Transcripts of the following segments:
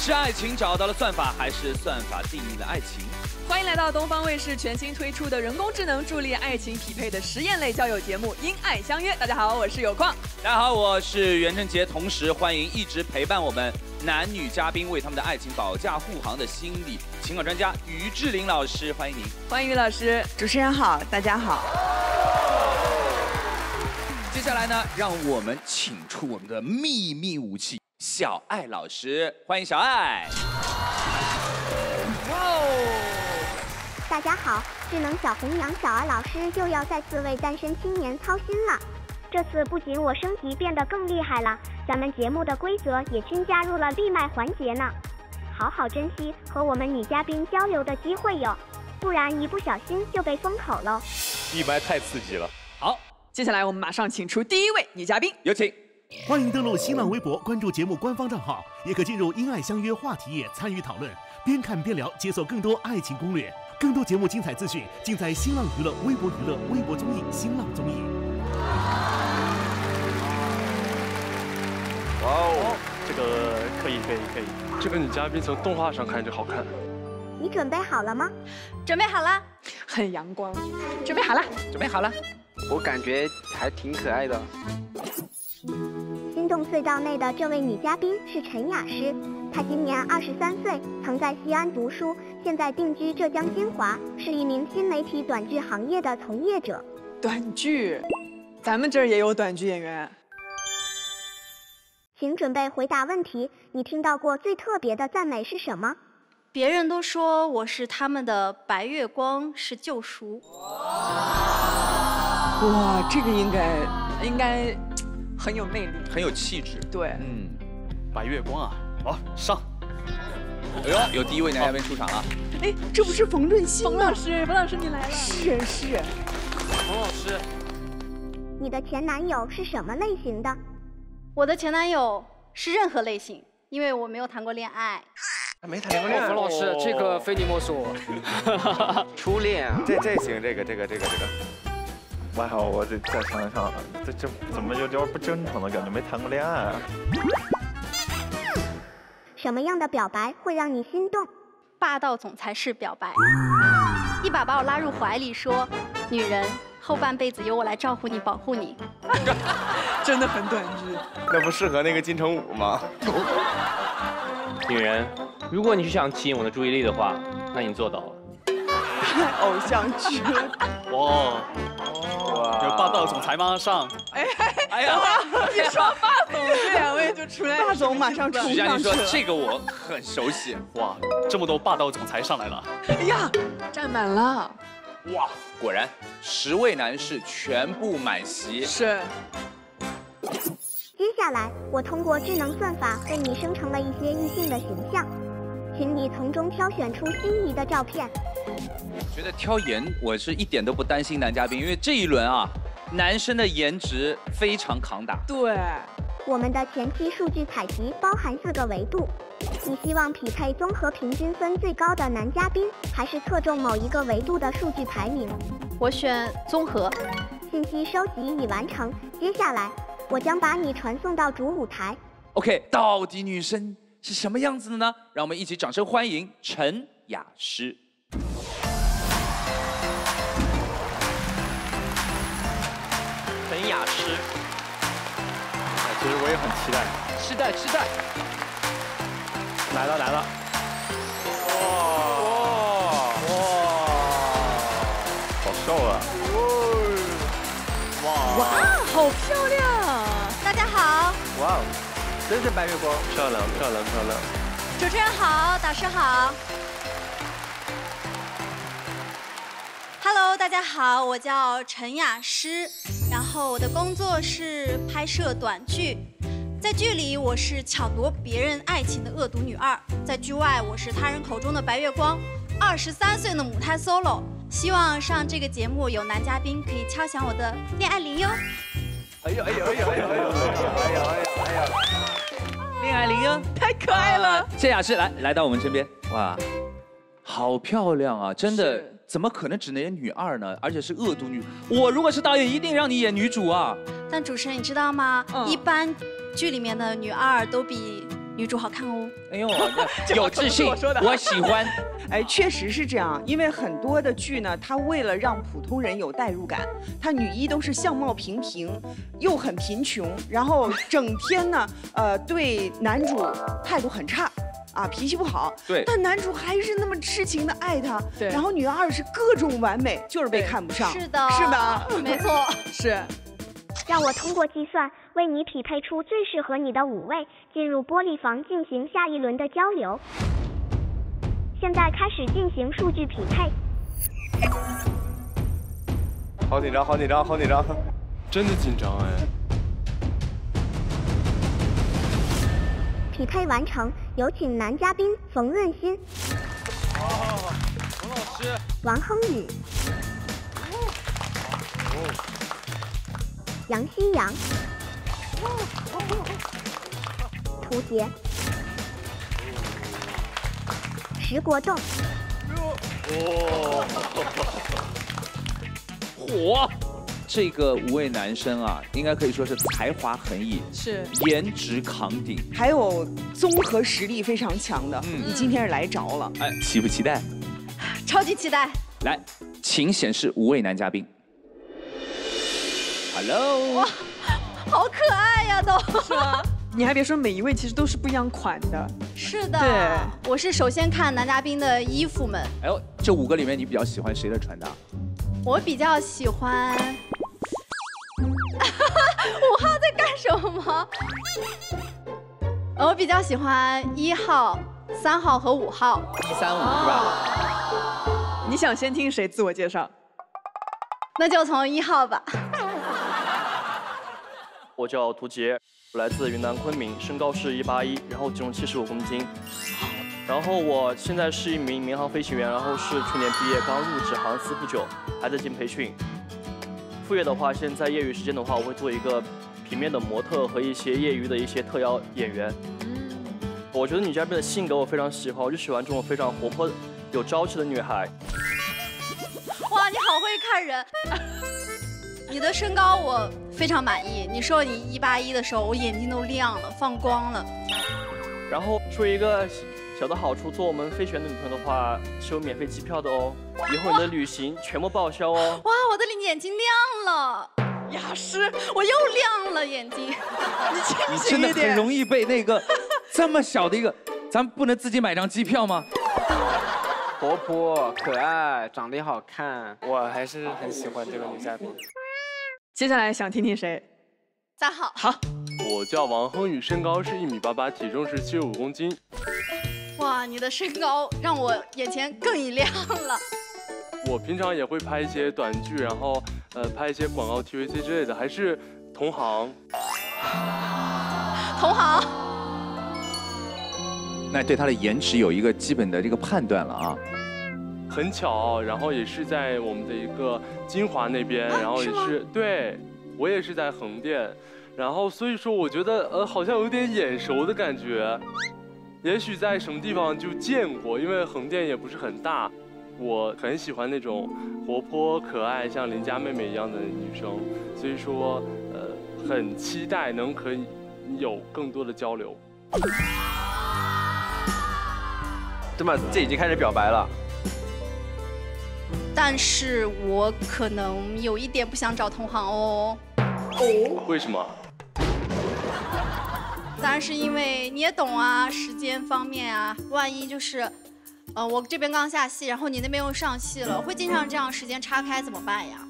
是爱情找到了算法，还是算法定义了爱情？ 欢迎来到东方卫视全新推出的人工智能助力爱情匹配的实验类交友节目《因爱相约》。大家好，我是有矿。 大家好，我是袁振杰。同时欢迎一直陪伴我们男女嘉宾为他们的爱情保驾护航的心理情感专家于志玲老师，欢迎您。 欢迎于老师。 主持人好，大家好。 接下来呢，让我们请出我们的秘密武器小爱老师，欢迎小爱。哇哦！ 大家好，智能小红娘小爱老师又要再次为单身青年操心了。这次不仅我升级变得更厉害了，咱们节目的规则也均加入了闭麦环节呢。好好珍惜和我们女嘉宾交流的机会哟，不然一不小心就被封口喽。 闭麦太刺激了。 好， 接下来我们马上请出第一位女嘉宾， 有请。 欢迎登录新浪微博，关注节目官方账号，也可进入因爱相约话题页参与讨论，边看边聊，解锁更多爱情攻略。更多节目精彩资讯，尽在新浪娱乐、微博娱乐、微博综艺、新浪综艺。 哇哦，这个可以。这个女嘉宾从动画上看就好看。 你准备好了吗？ 准备好了。 很阳光。准备好了。 准备好了。 我感觉还挺可爱的。 心动隧道内的这位女嘉宾是陈雅诗，她今年23岁，曾在西安读书，现在定居浙江金华，是一名新媒体短剧行业的从业者。 短剧，咱们这儿也有短剧演员。 请准备回答问题，你听到过最特别的赞美是什么？ 别人都说我是他们的白月光，是救赎。 哇，这个应该很有魅力， 很有气质。 对， 白月光啊，好上。 哎呦，有第一位男嘉宾出场了。 哎，这不是冯润熙吗？冯老师你来了。是。 冯老师， 你的前男友是什么类型的？ 我的前男友是任何类型，因为我没有谈过恋爱。 没谈过恋爱。 冯老师，这个非你莫属。 初恋啊， 这行，这个。 哇，我得再想想，这怎么有点不正常的感觉？没谈过恋爱啊？ 什么样的表白会让你心动？ 霸道总裁式表白，一把我拉入怀里说：“女人，后半辈子由我来照顾你、保护你。” 真的很短剧。 那不适合那个金城武吗？ 女人，如果你是想吸引我的注意力的话，那你做到了。 偶像剧。 哇，有霸道总裁吗？上。 哎呀， 一说霸总，这两位就出来。霸总马上冲上去了。 说这个我很熟悉。 哇，这么多霸道总裁上来了。 哎呀，站满了。 哇，果然10位男士全部满席。 是。 接下来，我通过智能算法为你生成了一些异性的形象，请你从中挑选出心仪的照片。 觉得挑颜，我是一点都不担心男嘉宾，因为这一轮啊，男生的颜值非常扛打。 对。 我们的前期数据采集包含4个维度，你希望匹配综合平均分最高的男嘉宾，还是侧重某一个维度的数据排名？ 我选综合。 信息收集已完成，接下来我将把你传送到主舞台。 OK， 到底女生是什么样子的呢？让我们一起掌声欢迎陈雅诗。 陈雅诗， 其实我也很期待。 期待。 来了。好瘦啊！ 哇，好漂亮！ 大家好。 哇哦，真是白月光， 漂亮。 主持人好，导师好。Hello， 大家好，我叫陈雅诗，然后我的工作是拍摄短剧，在剧里我是抢夺别人爱情的恶毒女二，在剧外我是他人口中的白月光，23岁的母胎 solo， 希望上这个节目有男嘉宾可以敲响我的恋爱铃哟。 哎呦！ 恋爱铃哟， 太可爱了。 谢雅诗来到我们身边，哇，好漂亮啊！真的，怎么可能只能演女二呢？而且是恶毒女。我如果是导演，一定让你演女主啊！ 但主持人你知道吗？一般剧里面的女二都比女主好看哦。 哎呦，有自信，我喜欢。 哎，确实是这样，因为很多的剧呢，它为了让普通人有代入感，它女一都是相貌平平，又很贫穷，然后整天呢，对男主态度很差。啊，脾气不好， 对， 但男主还是那么痴情的爱她， 对。 然后女二是各种完美，就是被看不上， 是的， 是吧？ 没错， 是。 让我通过计算为你匹配出最适合你的5位，进入玻璃房进行下一轮的交流。现在开始进行数据匹配。 好紧张，好紧张，好紧张， 真的紧张哎。 匹配完成，有请男嘉宾冯润欣、 冯老师、 王亨宇、杨希阳、涂杰、石国栋。 火！这个5位男生啊，应该可以说是才华横溢， 是颜值扛鼎， 还有综合实力非常强的。你今天是来着了， 哎，期不期待？ 超级期待！ 来，请显示5位男嘉宾。Hello， 哇，好可爱呀，都是吗？你还别说，每一位其实都是不一样款的。 是的， 对， 我是首先看男嘉宾的衣服们。 哎呦，这5个里面你比较喜欢谁的穿搭？ 我比较喜欢。5号在干什么？我比较喜欢1号、3号和5号。 1、3、5是吧？ 你想先听谁自我介绍？ 那就从1号吧。 我叫涂杰，我来自云南昆明，身高是181，然后体重75公斤。然后我现在是一名民航飞行员，然后是去年毕业，刚入职航司不久，还在进培训。副业的话，现在业余时间的话，我会做一个平面的模特和一些业余的一些特邀演员。我觉得女嘉宾的性格我非常喜欢，我就喜欢这种非常活泼、有朝气的女孩。 哇，你好会看人！你的身高我非常满意。你说你181的时候，我眼睛都亮了，放光了。 然后说一个小的好处，做我们飞行员的女朋友的话是有免费机票的哦，以后你的旅行全部报销哦。 哇，我的眼睛亮了，雅诗，我又亮了眼睛。 你真的很容易被那个这么小的一个，咱不能自己买张机票吗？ 活泼可爱，长得也好看，我还是很喜欢这个女嘉宾。 接下来想听听谁 ？3号。 好， 我叫王亨宇，身高是1.88米，体重是75公斤。 哇，你的身高让我眼前更一亮了。 我平常也会拍一些短剧，然后拍一些广告 TVC 之类的，还是同行。 同行。 那对他的颜值有一个基本的这个判断了啊。 很巧，然后也是在我们的一个金华那边，然后也是对，我也是在横店，然后所以说我觉得好像有点眼熟的感觉，也许在什么地方就见过，因为横店也不是很大。我很喜欢那种活泼可爱，像邻家妹妹一样的女生，所以说很期待可以有更多的交流。 对吧？这已经开始表白了。 但是我可能有一点不想找同行哦。 哦？为什么？ 当然是因为你也懂啊，时间方面啊，万一就是，我这边刚下戏，然后你那边又上戏了，会经常这样时间岔开，怎么办呀？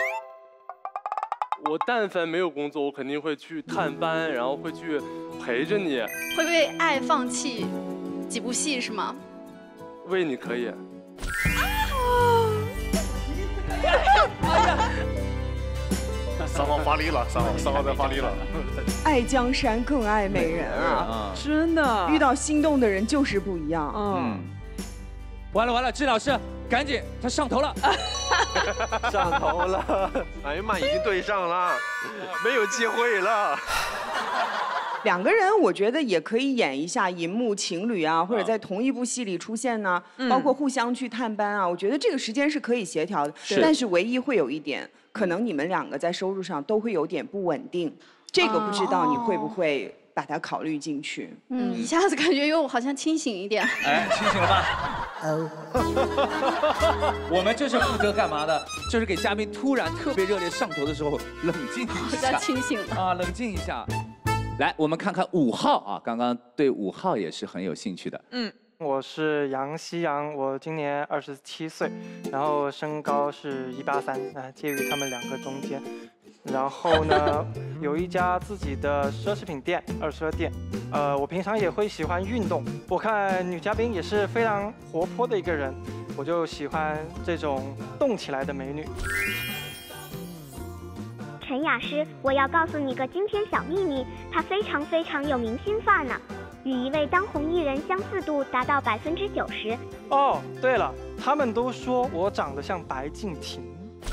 我但凡没有工作，我肯定会去探班，然后会去陪着你。 会为爱放弃几部戏是吗？ 为你可以。 3号发力了，3号在发力了。 爱江山更爱美人啊！ 真的， 遇到心动的人就是不一样。 完了，志老师，赶紧，他上头了。 上头了！哎呀妈，已经对上了，没有机会了。 2个人我觉得也可以演一下银幕情侣啊，或者在同一部戏里出现呢，包括互相去探班啊，我觉得这个时间是可以协调的。但是唯一会有一点，可能你们2个在收入上都会有点不稳定，这个不知道你会不会把它考虑进去。 一下子感觉又好像清醒一点。 哎，清醒了吧？我们这是负责干嘛的？就是给嘉宾突然特别热烈上头的时候冷静一下， 清醒了啊，冷静一下。来，我们看看5号啊，刚刚对5号也是很有兴趣的。 我是杨希阳，我今年27岁，然后身高是183，介于他们2个中间。然后呢，有一家自己的奢侈品店，二奢店。我平常也会喜欢运动。我看女嘉宾也是非常活泼的一个人，我就喜欢这种动起来的美女。 陈雅诗，我要告诉你个惊天小秘密，她非常有明星范儿呢，与一位当红艺人相似度达到90%。 哦，对了，他们都说我长得像白敬亭。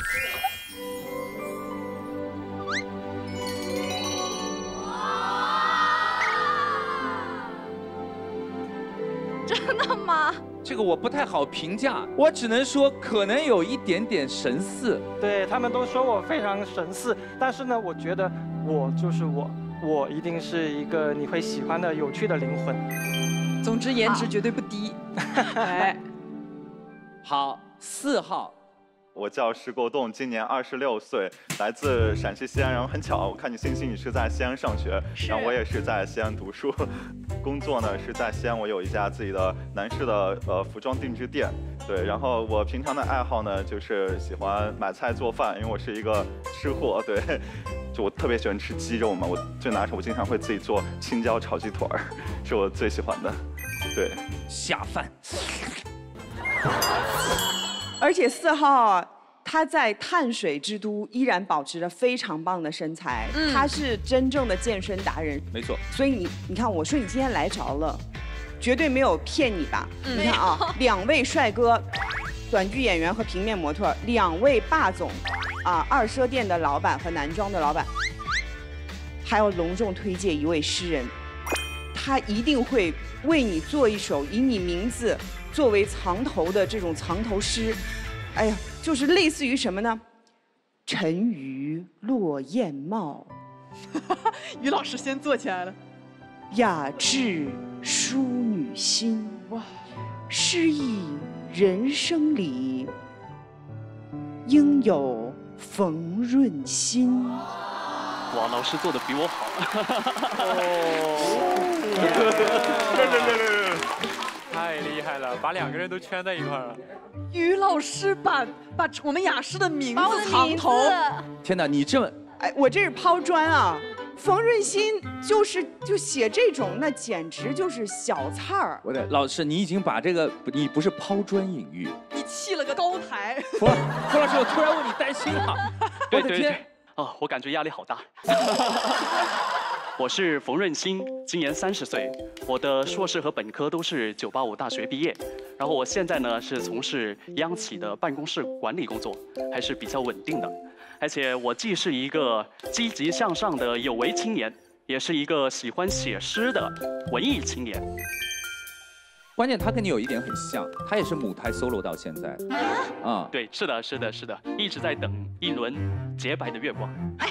真的吗？ 这个我不太好评价，我只能说可能有一点点神似。 对，他们都说我非常神似，但是呢，我觉得我就是我，我一定是一个你会喜欢的有趣的灵魂。 总之，颜值绝对不低。哎， 好，4号。 我叫石国栋，今年26岁，来自陕西西安。然后很巧，我看你信息，你是在西安上学，然后我也是在西安读书，工作呢是在西安，我有一家自己的男士的服装定制店。对，然后我平常的爱好呢就是喜欢买菜做饭，因为我是一个吃货。对，就我特别喜欢吃鸡肉嘛，我最拿手，我经常会自己做青椒炒鸡腿儿，是我最喜欢的。对， 下饭。 而且4号他在碳水之都依然保持着非常棒的身材，他是真正的健身达人。 没错。 所以你看，我说你今天来着了，绝对没有骗你吧？你看啊，2位帅哥，短剧演员和平面模特，2位霸总，二奢店的老板和男装的老板，还要隆重推荐一位诗人，他一定会为你做一首以你名字作为藏头的这种藏头诗。哎呀，就是类似于什么呢？沉鱼落雁帽， 于老师先坐起来了。 雅致淑女心，哇，诗意人生里，应有冯润心。 哇，老师做的比我好。 太厉害了，把2个人都圈在一块儿了。 于老师把我们雅诗的名字藏头。 天哪，你这么， 哎，我这是抛砖啊！冯润心就写这种，那简直就是小菜儿。 我的老师，你已经把这个，你不是抛砖引玉， 你砌了个高台。 冯老师，我突然为你担心了。我的天！ 啊，我感觉压力好大。我是冯润心，今年30岁，我的硕士和本科都是985大学毕业，然后我现在呢是从事央企的办公室管理工作，还是比较稳定的，而且我既是一个积极向上的有为青年，也是一个喜欢写诗的文艺青年。 关键他跟你有一点很像，他也是母胎 solo 到现在。啊， 对，是的，是的，是的，一直在等一轮洁白的月光。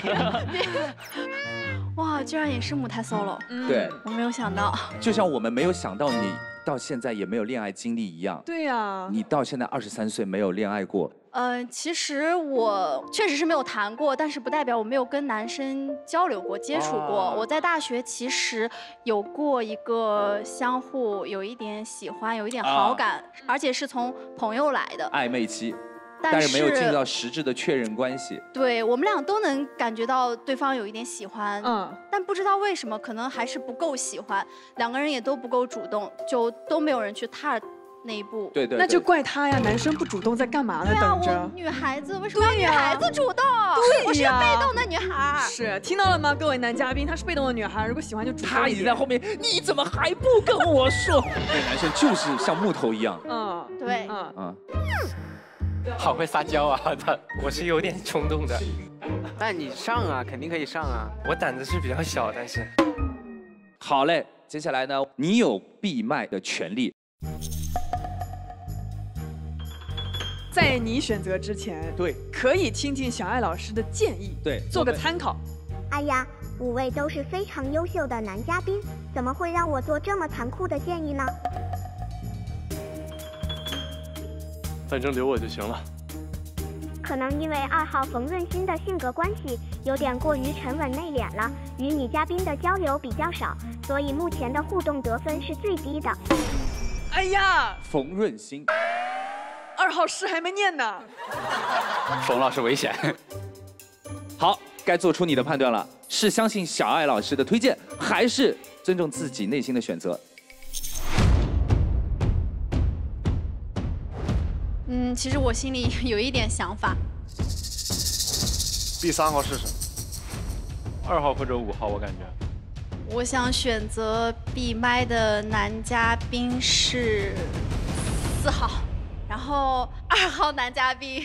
哇，居然也是母胎 solo， 对， 我没有想到。 就像我们没有想到你到现在也没有恋爱经历一样。 对呀。 你到现在23岁没有恋爱过。 其实我确实是没有谈过，但是不代表我没有跟男生交流过、接触过。我在大学其实有过一个相互有一点喜欢、有一点好感，而且是从朋友来的暧昧期。但是没有进入到实质的确认关系。对， 我们俩都能感觉到对方有一点喜欢，但不知道为什么，可能还是不够喜欢，2个人也都不够主动，就都没有人去踏那一步。 对，那就怪他呀，男生不主动在干嘛呢？等着。 我女孩子为什么要女孩子主动？我是被动的女孩。 是，听到了吗，各位男嘉宾？她是被动的女孩，如果喜欢就主动。 他已经在后面，你怎么还不跟我说？那男生就是像木头一样。 对， 好会撒娇啊！我是有点冲动的，但你上啊，肯定可以上啊。我胆子是比较小，但是。 好嘞，接下来呢，你有闭麦的权利。 在你选择之前， 对， 可以听听小艾老师的建议， 对， 做个参考。 哎呀，5位都是非常优秀的男嘉宾，怎么会让我做这么残酷的建议呢？ 反正留我就行了。 可能因为2号冯润欣的性格关系，有点过于沉稳内敛了，与女嘉宾的交流比较少，所以目前的互动得分是最低的。 哎呀， 冯润欣 2号诗还没念呢。 冯老师危险。好，该做出你的判断了，是相信小爱老师的推荐，还是尊重自己内心的选择？ 其实我心里有一点想法。 第3号试试。 2号或者5号，我感觉。 我想选择闭麦的男嘉宾是4号，然后2号男嘉宾。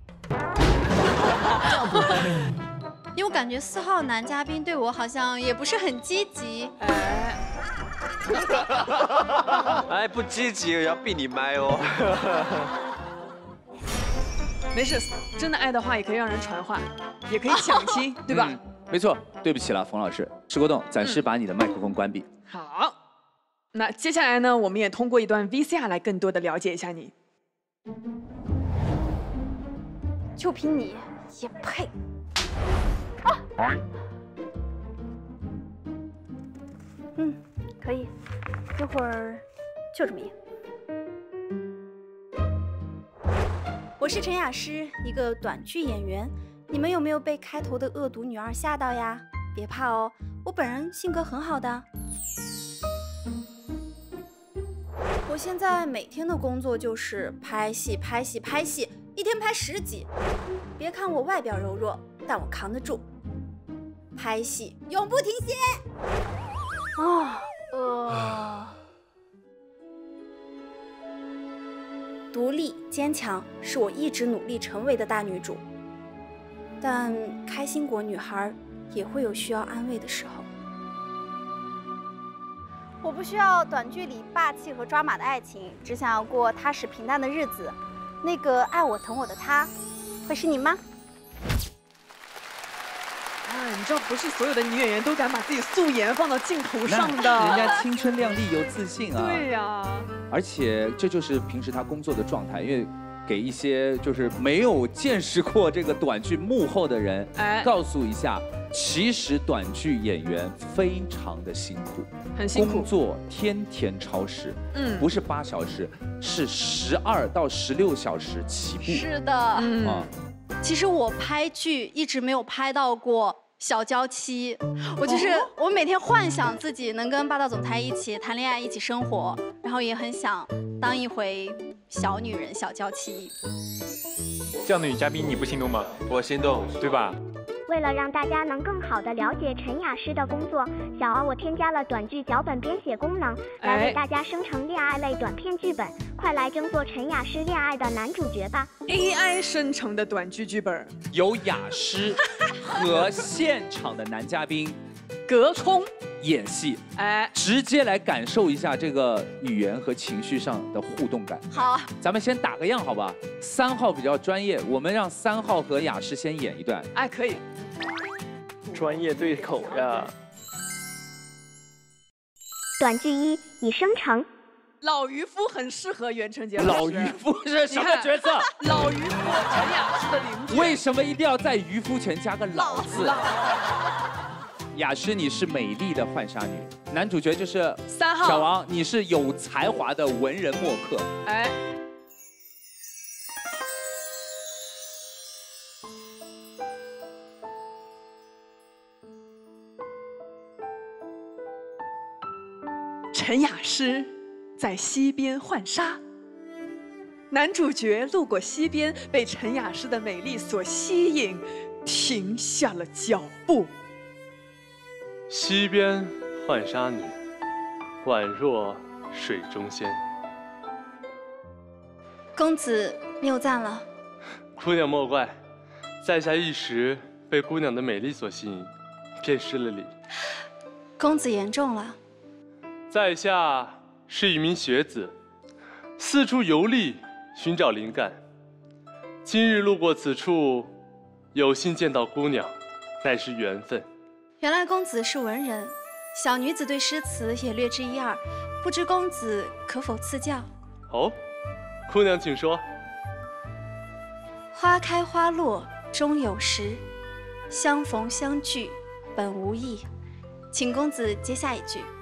因为我感觉4号男嘉宾对我好像也不是很积极。 哎，不积极，要闭你麦哦。 没事，真的爱的话也可以让人传话，也可以抢亲，对吧？ 没错，对不起了，冯老师。石国栋，暂时把你的麦克风关闭。 好，那接下来呢，我们也通过一段 VCR 来更多的了解一下你。 就凭你也配？可以，一会儿就这么演。我是陈雅诗，一个短剧演员。你们有没有被开头的恶毒女二吓到呀？别怕哦，我本人性格很好的。我现在每天的工作就是拍戏，一天拍10集。别看我外表柔弱，但我扛得住。拍戏永不停歇。独立坚强是我一直努力成为的大女主，但开心果女孩也会有需要安慰的时候。我不需要短剧里霸气和抓马的爱情，只想要过踏实平淡的日子。那个爱我疼我的他，会是你吗？ 你知道不是所有的女演员都敢把自己素颜放到镜头上的， 人家青春靓丽有自信啊。 对呀， 而且这就是平时他工作的状态，因为给一些就是没有见识过这个短剧幕后的人，告诉一下，其实短剧演员非常的辛苦， 很辛苦， 工作天天超时，不是8小时，是12到16小时起步。 是的，其实我拍剧一直没有拍到过小娇妻，我每天幻想自己能跟霸道总裁一起谈恋爱，一起生活，然后也很想当一回小女人、小娇妻。 这样的女嘉宾你不心动吗？我心动，对吧？ 为了让大家能更好的了解陈雅诗的工作，小敖我添加了短剧脚本编写功能，来为大家生成恋爱类短片剧本。快来争做陈雅诗恋爱的男主角吧 ！AI 生成的短剧剧本， 由雅诗和现场的男嘉宾隔空演戏，直接来感受一下这个语言和情绪上的互动感。 好， 咱们先打个样，好吧？3号比较专业，我们让3号和雅诗先演一段。 可以。 专业对口呀。 短剧1已生成。 老渔夫很适合袁成杰老师。 老渔夫是什么角色？ 老渔夫，陈雅诗的邻居。 为什么一定要在渔夫前加个老字？雅诗，你是美丽的浣纱女，男主角就是 3号小王，你是有才华的文人墨客。 陈雅诗在溪边浣纱，男主角路过溪边，被陈雅诗的美丽所吸引，停下了脚步。 溪边浣纱女，宛若水中仙。 公子谬赞了。 姑娘莫怪，在下一时被姑娘的美丽所吸引，便失了礼。 公子言重了。 在下是一名学子，四处游历寻找灵感。今日路过此处，有幸见到姑娘，乃是缘分。 原来公子是文人，小女子对诗词也略知一二，不知公子可否赐教？ 哦，姑娘请说。 花开花落终有时，相逢相聚本无意。请公子接下一句。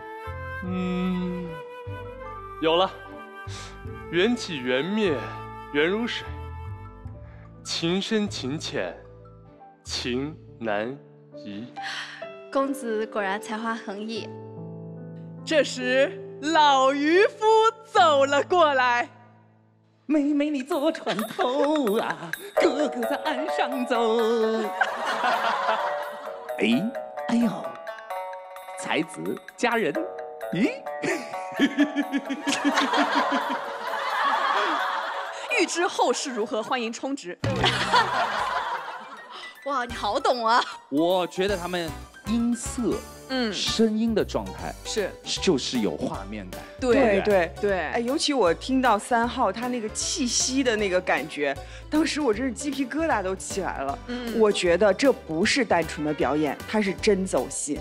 有了。缘起缘灭缘如水，情深情浅情难移。 公子果然才华横溢。 这时，老渔夫走了过来。 妹妹你坐船头啊，哥哥在岸上走。哎呦，才子佳人，咦？ 欲知后事如何，欢迎充值。 哇，你好懂啊！ 我觉得他们音色，声音的状态就是有画面感。 对，哎，尤其我听到3号他那个气息的那个感觉，当时我真是鸡皮疙瘩都起来了。我觉得这不是单纯的表演，他是真走心。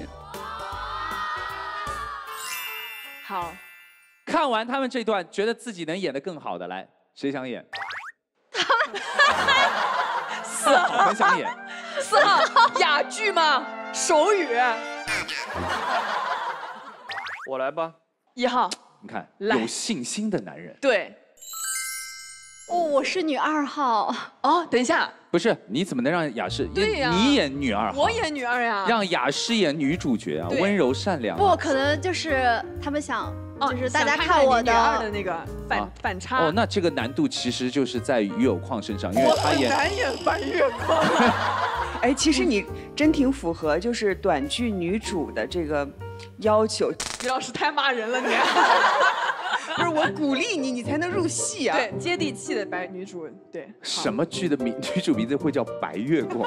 好， 看完他们这段，觉得自己能演得更好的，来，谁想演？4号很想演。 4号哑剧吗？手语。 我来吧。 1号， 你看，有信心的男人。 对。 哦，我是女2号。 哦，等一下。 不是，你怎么能让雅诗？ 对呀， 你演女2号， 我演女2呀。 让雅诗演女主角啊，温柔善良。 不可能，就是他们想，就是大家看我的女2的那个反差。 哦，那这个难度其实就是在于有矿身上，因为他演。 我很难演白月光。 哎，其实你真挺符合就是短剧女主的这个要求。 李老师太骂人了，你。 不是我鼓励你，你才能入戏啊！ 对，接地气的白女主，对。 什么剧的女主名字会叫白月光？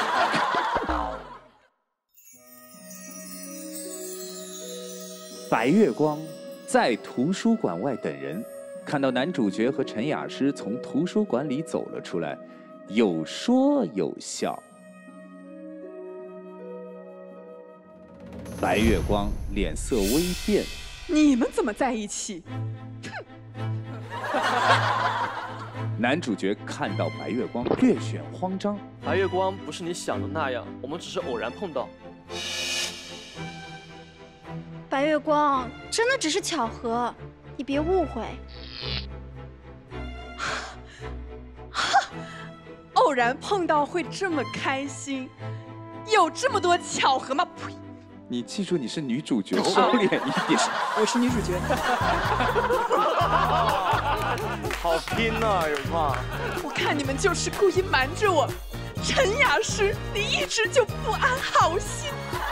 白月光在图书馆外等人，看到男主角和陈雅诗从图书馆里走了出来，有说有笑。白月光脸色微变。 你们怎么在一起？ 男主角看到白月光，略显慌张。 白月光不是你想的那样，我们只是偶然碰到。 白月光真的只是巧合，你别误会。 偶然碰到会这么开心，有这么多巧合吗？呸！ 你记住，你是女主角，收敛一点。 我是女主角。 好拼啊，有吗？ 我看你们就是故意瞒着我。陈雅诗，你一直就不安好心。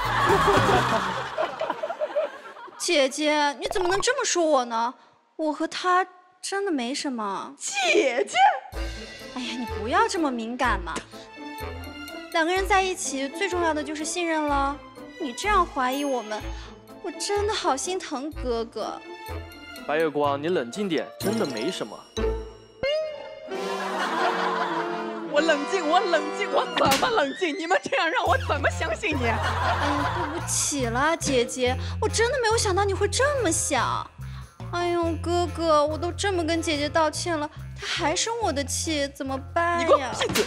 姐姐，你怎么能这么说我呢？我和他真的没什么。 姐姐， 哎呀，你不要这么敏感嘛。2个人在一起，最重要的就是信任了。你这样怀疑我们，我真的好心疼哥哥。 白月光，你冷静点，真的没什么。 我冷静，我冷静，我怎么冷静？你们这样让我怎么相信你？ 哎呀，对不起啦，姐姐，我真的没有想到你会这么想。哎呦，哥哥，我都这么跟姐姐道歉了，她还生我的气，怎么办呀？ 你给我闭嘴！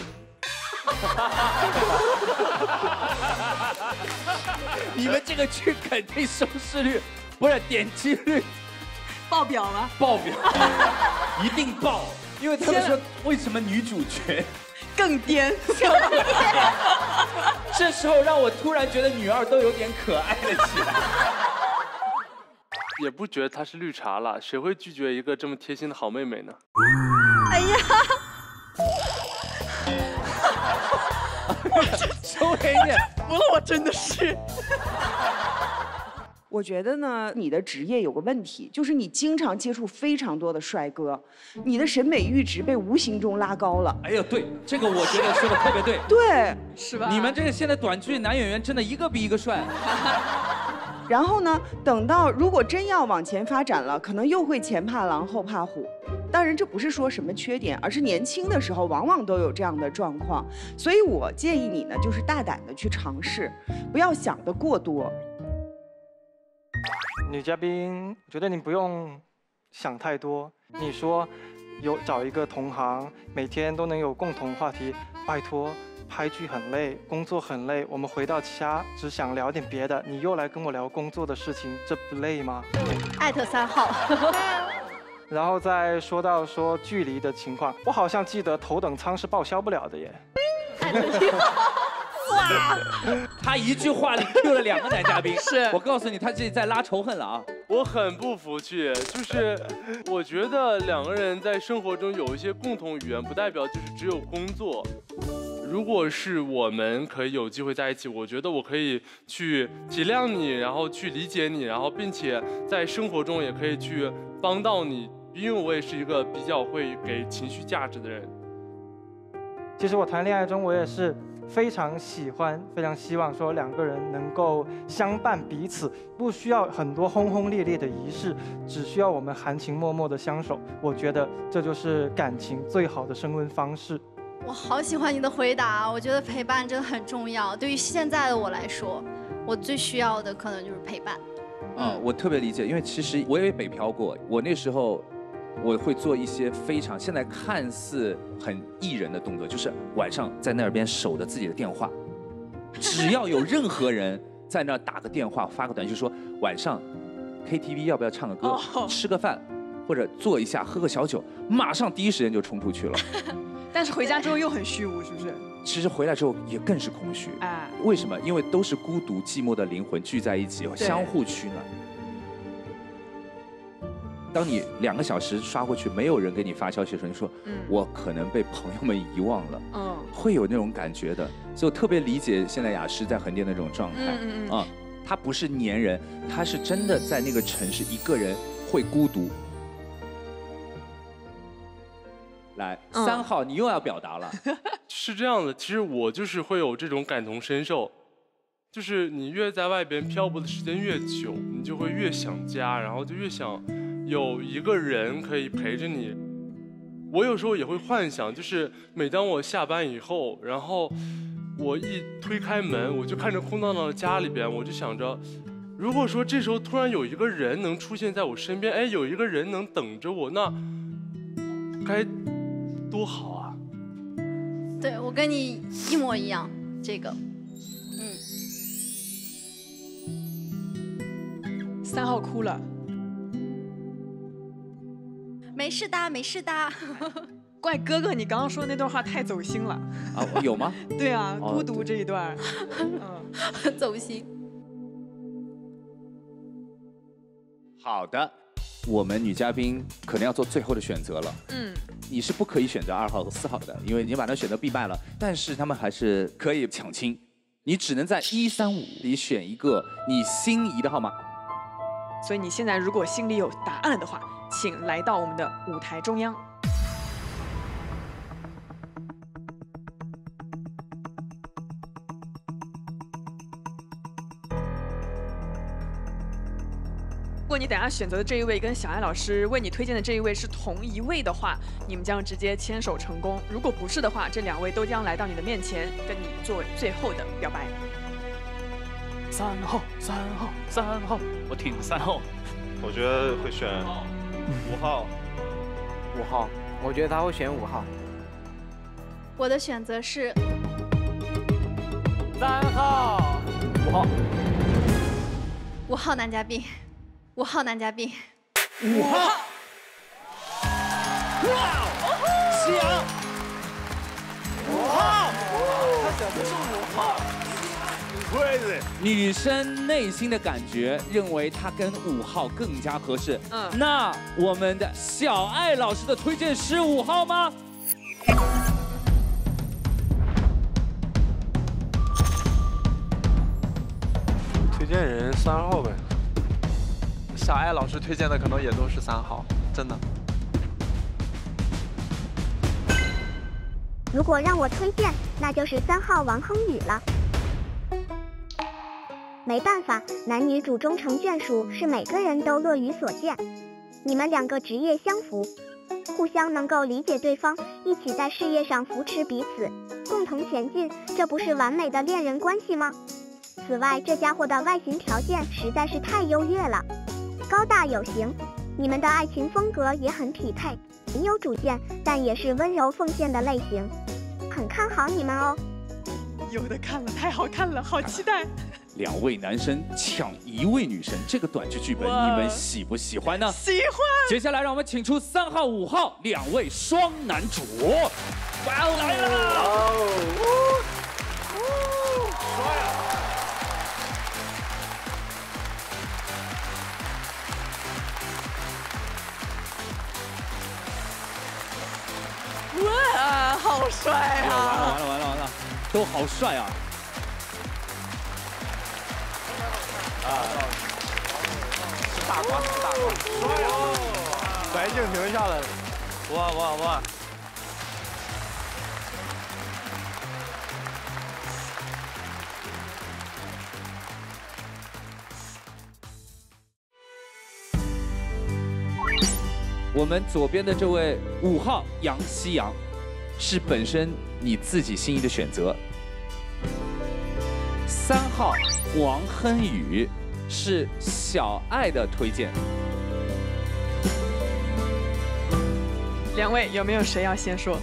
你们这个剧肯定收视率不是点击率爆表了， 爆表，一定爆！因为他们说为什么女主角更颠？ 这时候让我突然觉得女2都有点可爱了起来。 也不觉得她是绿茶了，谁会拒绝一个这么贴心的好妹妹呢？ 哎呀！ 收敛一点， 服了，我真的是。 我觉得呢，你的职业有个问题，就是你经常接触非常多的帅哥，你的审美阈值被无形中拉高了。 哎呦，对，这个我觉得说的特别对。 对， 是吧？ 你们这个现在短剧男演员真的一个比一个帅。 然后呢，等到如果真要往前发展了，可能又会前怕狼后怕虎。当然，这不是说什么缺点，而是年轻的时候往往都有这样的状况。所以我建议你呢，就是大胆的去尝试，不要想得过多。 女嘉宾，我觉得你不用想太多。你说找一个同行，每天都能有共同话题，拜托。拍剧很累，工作很累，我们回到家只想聊点别的，你又来跟我聊工作的事情，这不累吗？ 艾特3号。 然后再说到距离的情况，我好像记得头等舱是报销不了的耶。 艾特1号。 哇！他一句话里 Q 了2个男嘉宾， 是我告诉你，他这在拉仇恨了啊！ 我很不服气，就是我觉得2个人在生活中有一些共同语言，不代表就是只有工作。如果是我们可以有机会在一起，我觉得我可以去体谅你，然后去理解你，然后并且在生活中也可以去帮到你，因为我也是一个比较会给情绪价值的人。 其实我谈恋爱中，我也是非常喜欢、非常希望说2个人能够相伴彼此，不需要很多轰轰烈烈的仪式，只需要我们含情脉脉的相守。我觉得这就是感情最好的升温方式。 我好喜欢你的回答，我觉得陪伴真的很重要。对于现在的我来说，我最需要的可能就是陪伴。 我特别理解，因为其实我也北漂过，我那时候我会做一些现在看似很艺人的动作，就是晚上在那边守着自己的电话，只要有任何人在那打个电话发个短信说晚上 KTV 要不要唱个歌、吃个饭，或者坐一下喝个小酒，马上第一时间就冲出去了。 但是回家之后又很虚无，是不是？ 其实回来之后也更是空虚。 哎， 为什么？因为都是孤独寂寞的灵魂聚在一起，相互取暖。当你2个小时刷过去，没有人给你发消息的时候，你说，我可能被朋友们遗忘了，会有那种感觉的。所以我特别理解现在雅诗在横店的那种状态。他不是黏人，他是真的在那个城市一个人会孤独。来，3号，你又要表达了。 是这样的，其实我就是会有这种感同身受，就是你越在外边漂泊的时间越久，你就会越想家，然后就越想有一个人可以陪着你。我有时候也会幻想，就是每当我下班以后，然后我一推开门，我就看着空荡荡的家里边，我就想着，如果说这时候突然有一个人能出现在我身边，哎，有一个人能等着我，那该多好啊！ 对，我跟你一模一样，这个 3号哭了。 没事的，没事的。 怪哥哥，你刚刚说的那段话太走心了。 啊，有吗？ 对啊，孤独这一段， 很走心。 好的，我们女嘉宾可能要做最后的选择了。你是不可以选择2号和4号的，因为你把它选择必败了。但是他们还是可以抢亲，你只能在1、3、5里选一个你心仪的号码。 所以你现在如果心里有答案的话，请来到我们的舞台中央。如果你等下选择的这一位跟小艾老师为你推荐的这一位是同一位的话，你们将直接牵手成功。如果不是的话，这2位都将来到你的面前，跟你做最后的表白。 3号，3号，3号，我挺3号。 我觉得会选5号。 5号，我觉得他会选5号。 我的选择是 3号，5号。 5号男嘉宾，5号男嘉宾。 5号。哇！夕阳。5号。他选的是5号。女生内心的感觉认为他跟5号更加合适。那我们的小艾老师的推荐是5号吗？ 推荐人3号呗。小艾老师推荐的可能也都是3号，真的。 如果让我推荐，那就是3号王亨宇了。 没办法，男女主终成眷属是每个人都乐于所见。你们两个职业相符，互相能够理解对方，一起在事业上扶持彼此，共同前进，这不是完美的恋人关系吗？此外，这家伙的外形条件实在是太优越了，高大有型，你们的爱情风格也很匹配，很有主见，但也是温柔奉献的类型，很看好你们哦。 有的看了，太好看了，好期待。 2位男生抢1位女生，这个短剧剧本你们喜不喜欢呢？ 喜欢。 接下来让我们请出3号、5号2位双男主。哇哦，来了！帅啊！ 哇，好帅啊！ 完了，都好帅啊！ 吃大瓜，帅啊！白敬亭下来了，哇！ 我们左边的这位5号杨希洋，是本身你自己心仪的选择。3号王亨宇是小爱的推荐。 2位有没有谁要先说？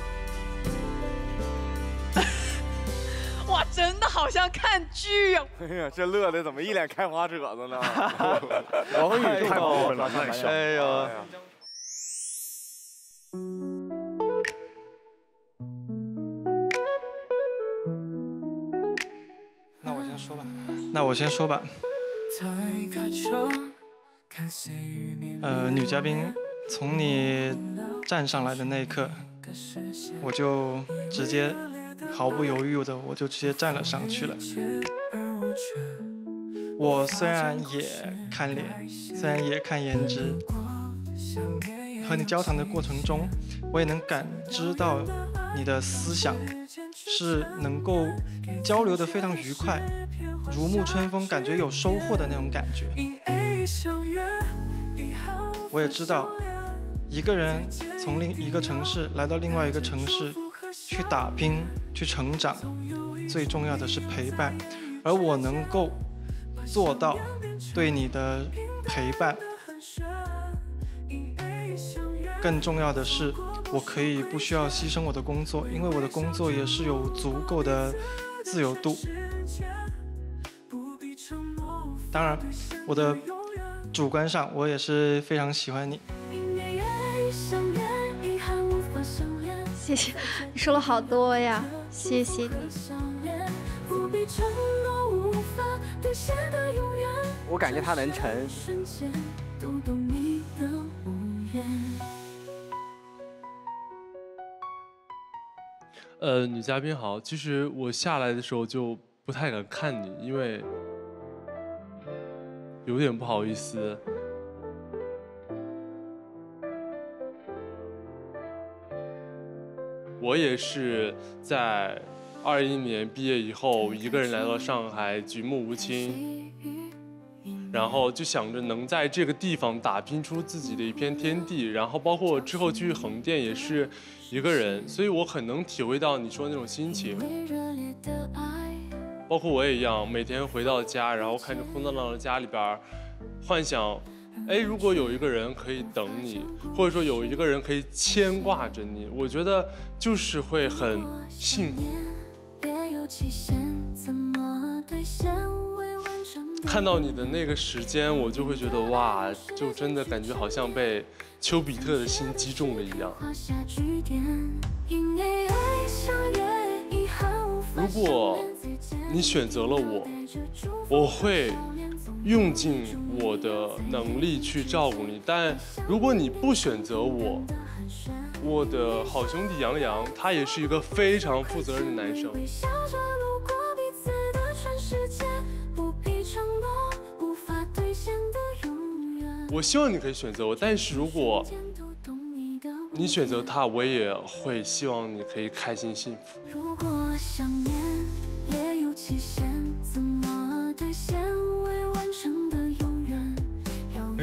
哇，真的好像看剧哦！ 哎呀，这乐的怎么一脸开花褶子呢？王亨宇太过分了，哎呀！ 那我先说吧。女嘉宾，从你站上来的那一刻，我就直接毫不犹豫的，我就直接站了上去了。我虽然也看脸，虽然也看颜值，和你交谈的过程中，我也能感知到你的思想是能够交流的非常愉快，如沐春风，感觉有收获的那种感觉。我也知道，一个人从另一个城市来到另外一个城市去打拼、去成长，最重要的是陪伴，而我能够做到对你的陪伴。更重要的是，我可以不需要牺牲我的工作，因为我的工作也是有足够的自由度。当然，我的主观上我也是非常喜欢你。 谢谢，你说了好多呀，谢谢你。 我感觉他能成。 女嘉宾好，其实我下来的时候就不太敢看你，因为有点不好意思。我也是在21年毕业以后，一个人来到上海，举目无亲，然后就想着能在这个地方打拼出自己的一片天地，然后包括之后去横店也是一个人，所以我很能体会到你说的那种心情。包括我也一样，每天回到家，然后看着空荡荡的家里边，幻想，哎，如果有一个人可以等你，或者说有一个人可以牵挂着你，我觉得就是会很幸福。看到你的那个时间，我就会觉得哇，就真的感觉好像被丘比特的心击中了一样。如果你选择了我，我会用尽我的能力去照顾你，但如果你不选择我，我的好兄弟杨洋，他也是一个非常负责任的男生。我希望你可以选择我，但是如果你选择他，我也会希望你可以开心幸福。如果想念也有期限，怎么兑现？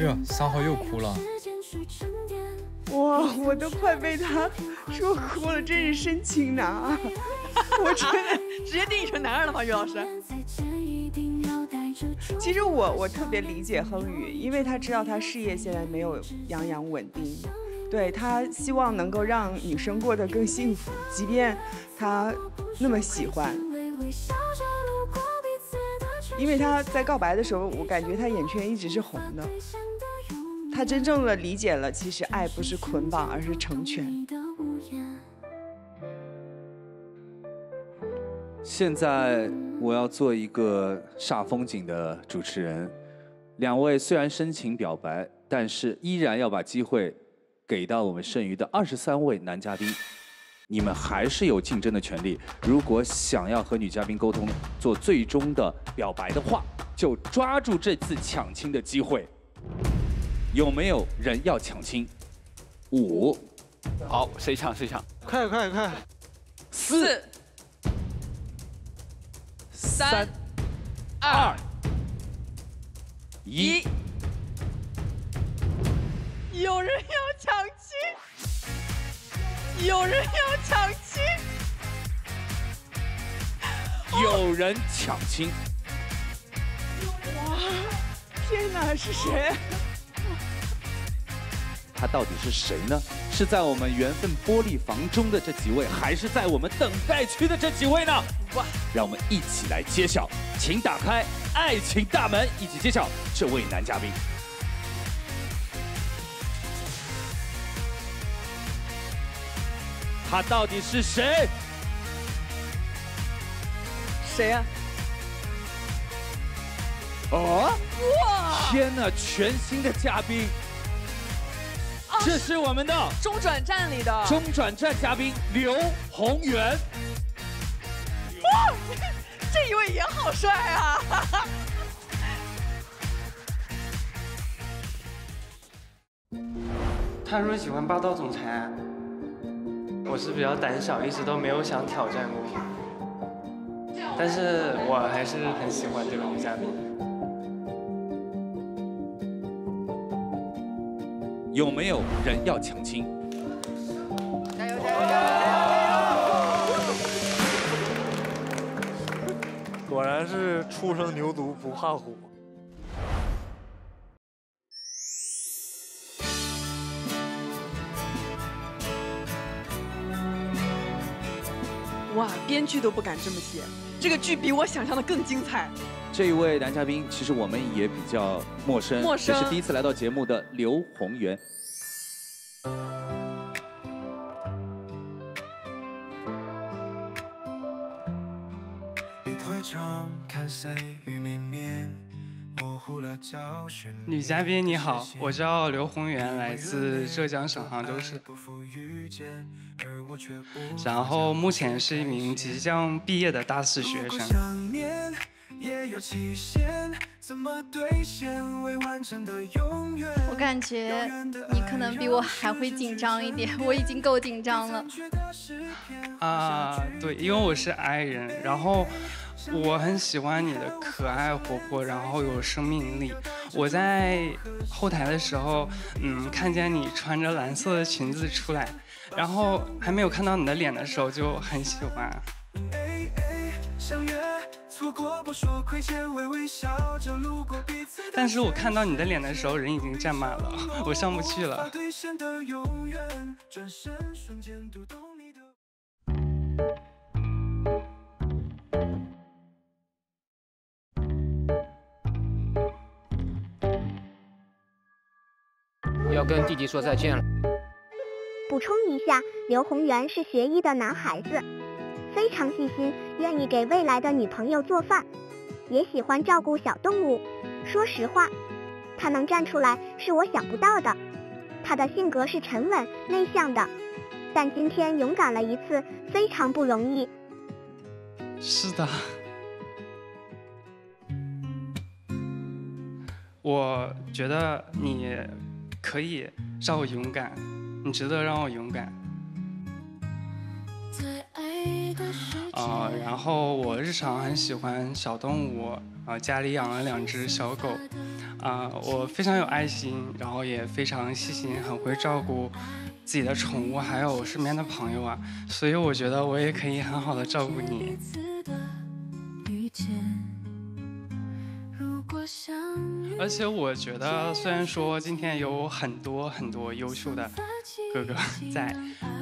哎呀，3号又哭了。 哇，我都快被他说哭了，真是深情男二。我真的直接定义成男二了吗？于老师？ 其实我特别理解亨宇，因为他知道他事业现在没有杨洋稳定，对他希望能够让女生过得更幸福，即便他那么喜欢。因为他在告白的时候，我感觉他眼圈一直是红的。他真正的理解了，其实爱不是捆绑，而是成全。 现在我要做一个煞风景的主持人，两位虽然深情表白，但是依然要把机会给到我们剩余的23位男嘉宾。你们还是有竞争的权利。如果想要和女嘉宾沟通，做最终的表白的话，就抓住这次抢亲的机会。有没有人要抢亲？5， 好，谁抢谁抢？ 快！ 4、3、2、1。 有人要抢亲，有人要抢亲， 有人抢亲。 哇，天哪，是谁？ 他到底是谁呢？是在我们缘分玻璃房中的这几位，还是在我们等待区的这几位呢？哇！让我们一起来揭晓，请打开爱情大门，一起揭晓这位男嘉宾。他到底是谁？ 谁呀？ 哦！ 哇！ 天哪，全新的嘉宾！这是我们的中转站里的中转站嘉宾刘宏源。 哇，这一位也好帅啊！ 他说喜欢霸道总裁，我是比较胆小，一直都没有想挑战过，但是我还是很喜欢这个女嘉宾。 有没有人要抢亲？ 加油！加油！加油！ 果然是初生牛犊不怕虎。 哇，编剧都不敢这么写，这个剧比我想象的更精彩。 这一位男嘉宾，其实我们也比较陌生， 也是第一次来到节目的刘宏源。 女嘉宾你好，我叫刘宏源，来自浙江省杭州市，然后目前是一名即将毕业的大4学生。 我感觉你可能比我还会紧张一点，我已经够紧张了。 对，因为我是 I 人，然后我很喜欢你的可爱活泼，然后有生命力。我在后台的时候，看见你穿着蓝色的裙子出来，然后还没有看到你的脸的时候就很喜欢。但是我看到你的脸的时候，人已经站满了，我上不去了。 要跟弟弟说再见了。 补充一下，刘宏源是学医的男孩子，非常细心，愿意给未来的女朋友做饭，也喜欢照顾小动物。说实话，他能站出来是我想不到的。他的性格是沉稳内向的，但今天勇敢了一次，非常不容易。 是的，我觉得你可以让我勇敢，你值得让我勇敢。然后我日常很喜欢小动物，家里养了2只小狗， 我非常有爱心，然后也非常细心，很会照顾自己的宠物，还有身边的朋友啊，所以我觉得我也可以很好的照顾你。而且我觉得，虽然说今天有很多优秀的哥哥在，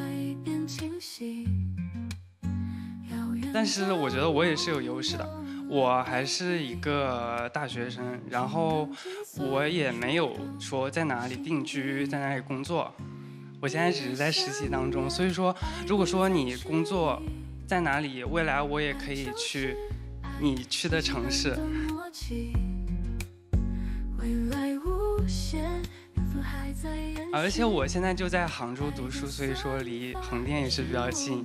但是我觉得我也是有优势的。我还是一个大学生，然后我也没有说在哪里定居，在哪里工作。我现在只是在实习当中，所以说，如果说你工作在哪里，未来我也可以去你去的城市。而且我现在就在杭州读书，所以说离横店也是比较近。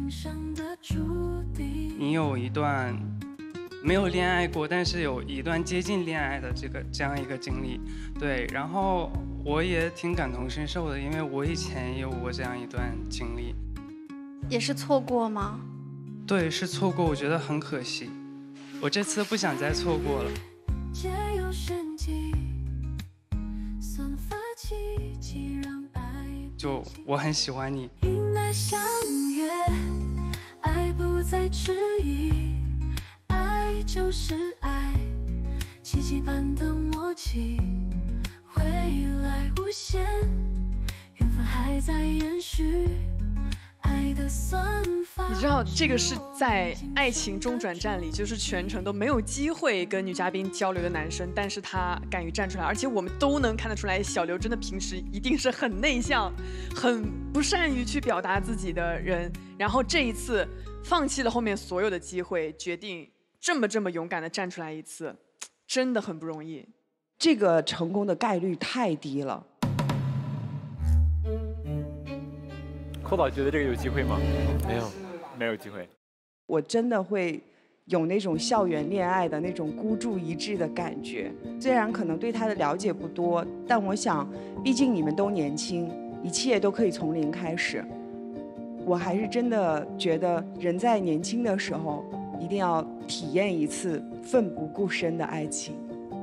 你有一段没有恋爱过，但是有一段接近恋爱的这样一个经历，对，然后我也挺感同身受的，因为我以前也有过这样一段经历。 也是错过吗？ 对，是错过，我觉得很可惜，我这次不想再错过了。就我很喜欢你。爱不再迟疑，爱就是爱，奇迹般的默契，未来无限，缘分还在延续，爱的算法。 你知道这个是在爱情中转站里，就是全程都没有机会跟女嘉宾交流的男生，但是他敢于站出来，而且我们都能看得出来，小刘真的平时一定是很内向、很不善于去表达自己的人，然后这一次放弃了后面所有的机会，决定这么勇敢的站出来一次，真的很不容易。 这个成功的概率太低了。 寇导觉得这个有机会吗？没有机会。 我真的会有那种校园恋爱的那种孤注一掷的感觉。虽然可能对他的了解不多，但我想，毕竟你们都年轻，一切都可以从零开始。我还是真的觉得，人在年轻的时候，一定要体验一次奋不顾身的爱情。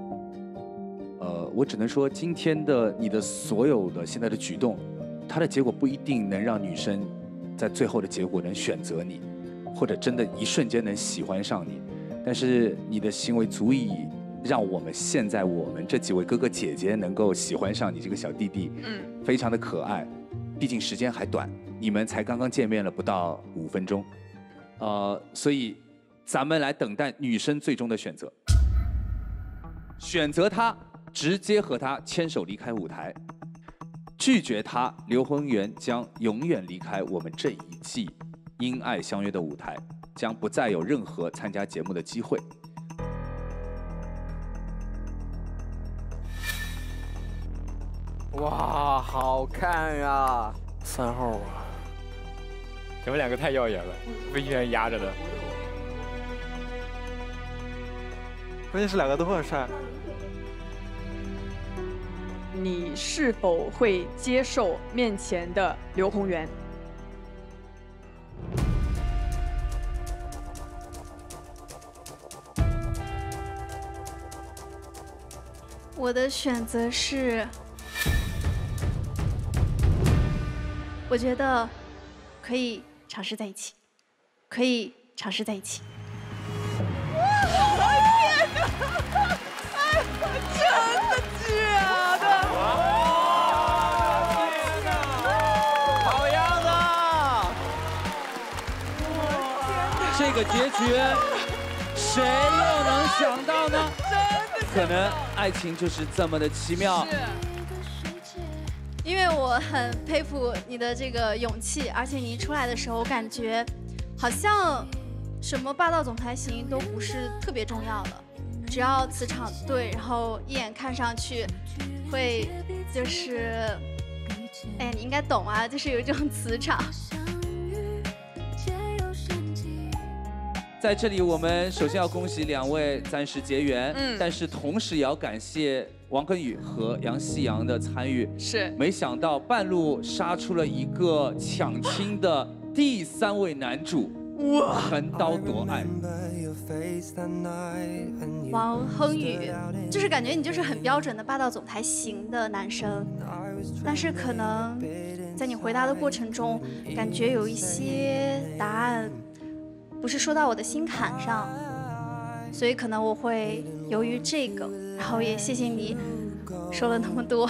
我只能说，今天的你的所有的现在的举动，它的结果不一定能让女生在最后的结果能选择你，或者真的一瞬间能喜欢上你。但是你的行为足以让我们现在这几位哥哥姐姐能够喜欢上你这个小弟弟，非常的可爱。毕竟时间还短，你们才刚刚见面了不到5分钟，所以咱们来等待女生最终的选择。选择他，直接和他牵手离开舞台；拒绝他，刘宏元将永远离开我们这一季《因爱相约》的舞台，将不再有任何参加节目的机会。 哇，好看呀！3号啊， 你们两个太耀眼了，魏俊然压着的。 关键是两个都很帅。 你是否会接受面前的刘宏元？ 我的选择是，我觉得可以尝试在一起，可以尝试在一起。 真的假的？ 好样的！这个结局，谁又能想到呢？可能爱情就是这么的奇妙。 因为我很佩服你的这个勇气，而且你一出来的时候，我感觉好像什么霸道总裁型都不是特别重要了。只要磁场对，然后一眼看上去会就是，哎，你应该懂啊，就是有一种磁场。 在这里，我们首先要恭喜2位暂时结缘，但是同时也要感谢王根宇和杨希洋的参与。 是， 没想到半路杀出了一个抢亲的第3位男主。 哇， 横刀夺爱。 王亨宇，就是感觉你就是很标准的霸道总裁型的男生，但是可能在你回答的过程中，感觉有一些答案不是说到我的心坎上，所以可能我会由于这个，然后也谢谢你说了那么多。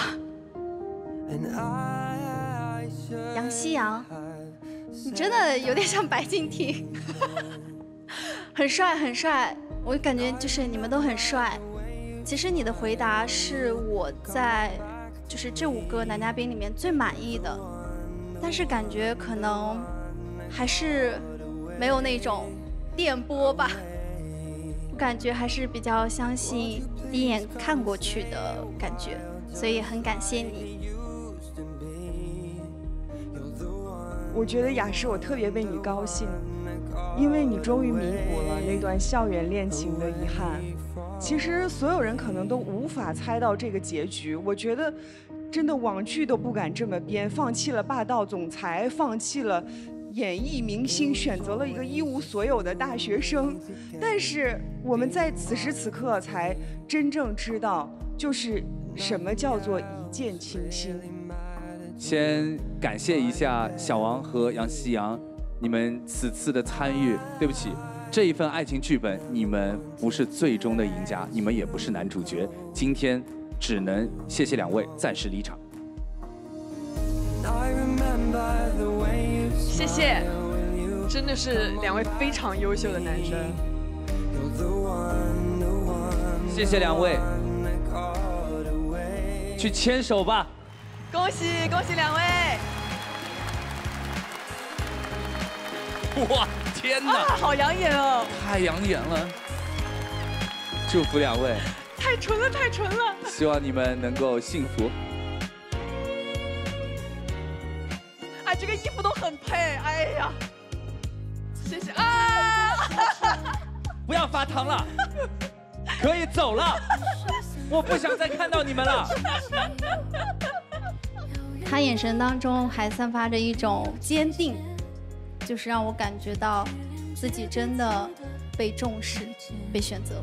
杨希洋，你真的有点像白敬亭，很帅很帅，我感觉就是你们都很帅。其实你的回答是我在就是这5个男嘉宾里面最满意的，但是感觉可能还是没有那种电波吧，我感觉还是比较相信第一眼看过去的感觉，所以很感谢你。 我觉得雅诗，我特别为你高兴，因为你终于弥补了那段校园恋情的遗憾。其实所有人可能都无法猜到这个结局，我觉得真的网剧都不敢这么编，放弃了霸道总裁，放弃了演艺明星，选择了一个一无所有的大学生。但是我们在此时此刻才真正知道，就是什么叫做一见倾心。 先感谢一下小王和杨希洋，你们此次的参与。对不起，这一份爱情剧本，你们不是最终的赢家，你们也不是男主角。今天只能谢谢2位暂时离场。 谢谢，真的是2位非常优秀的男生。 谢谢2位，去牵手吧。 恭喜恭喜2位！ 哇，天哪， 好养眼哦！ 太养眼了，祝福2位， 太纯了，太纯了！ 希望你们能够幸福。 哎，这个衣服都很配，哎呀，谢谢啊！ 不要发糖了，可以走了，我不想再看到你们了。 他眼神当中还散发着一种坚定，就是让我感觉到自己真的被重视、被选择。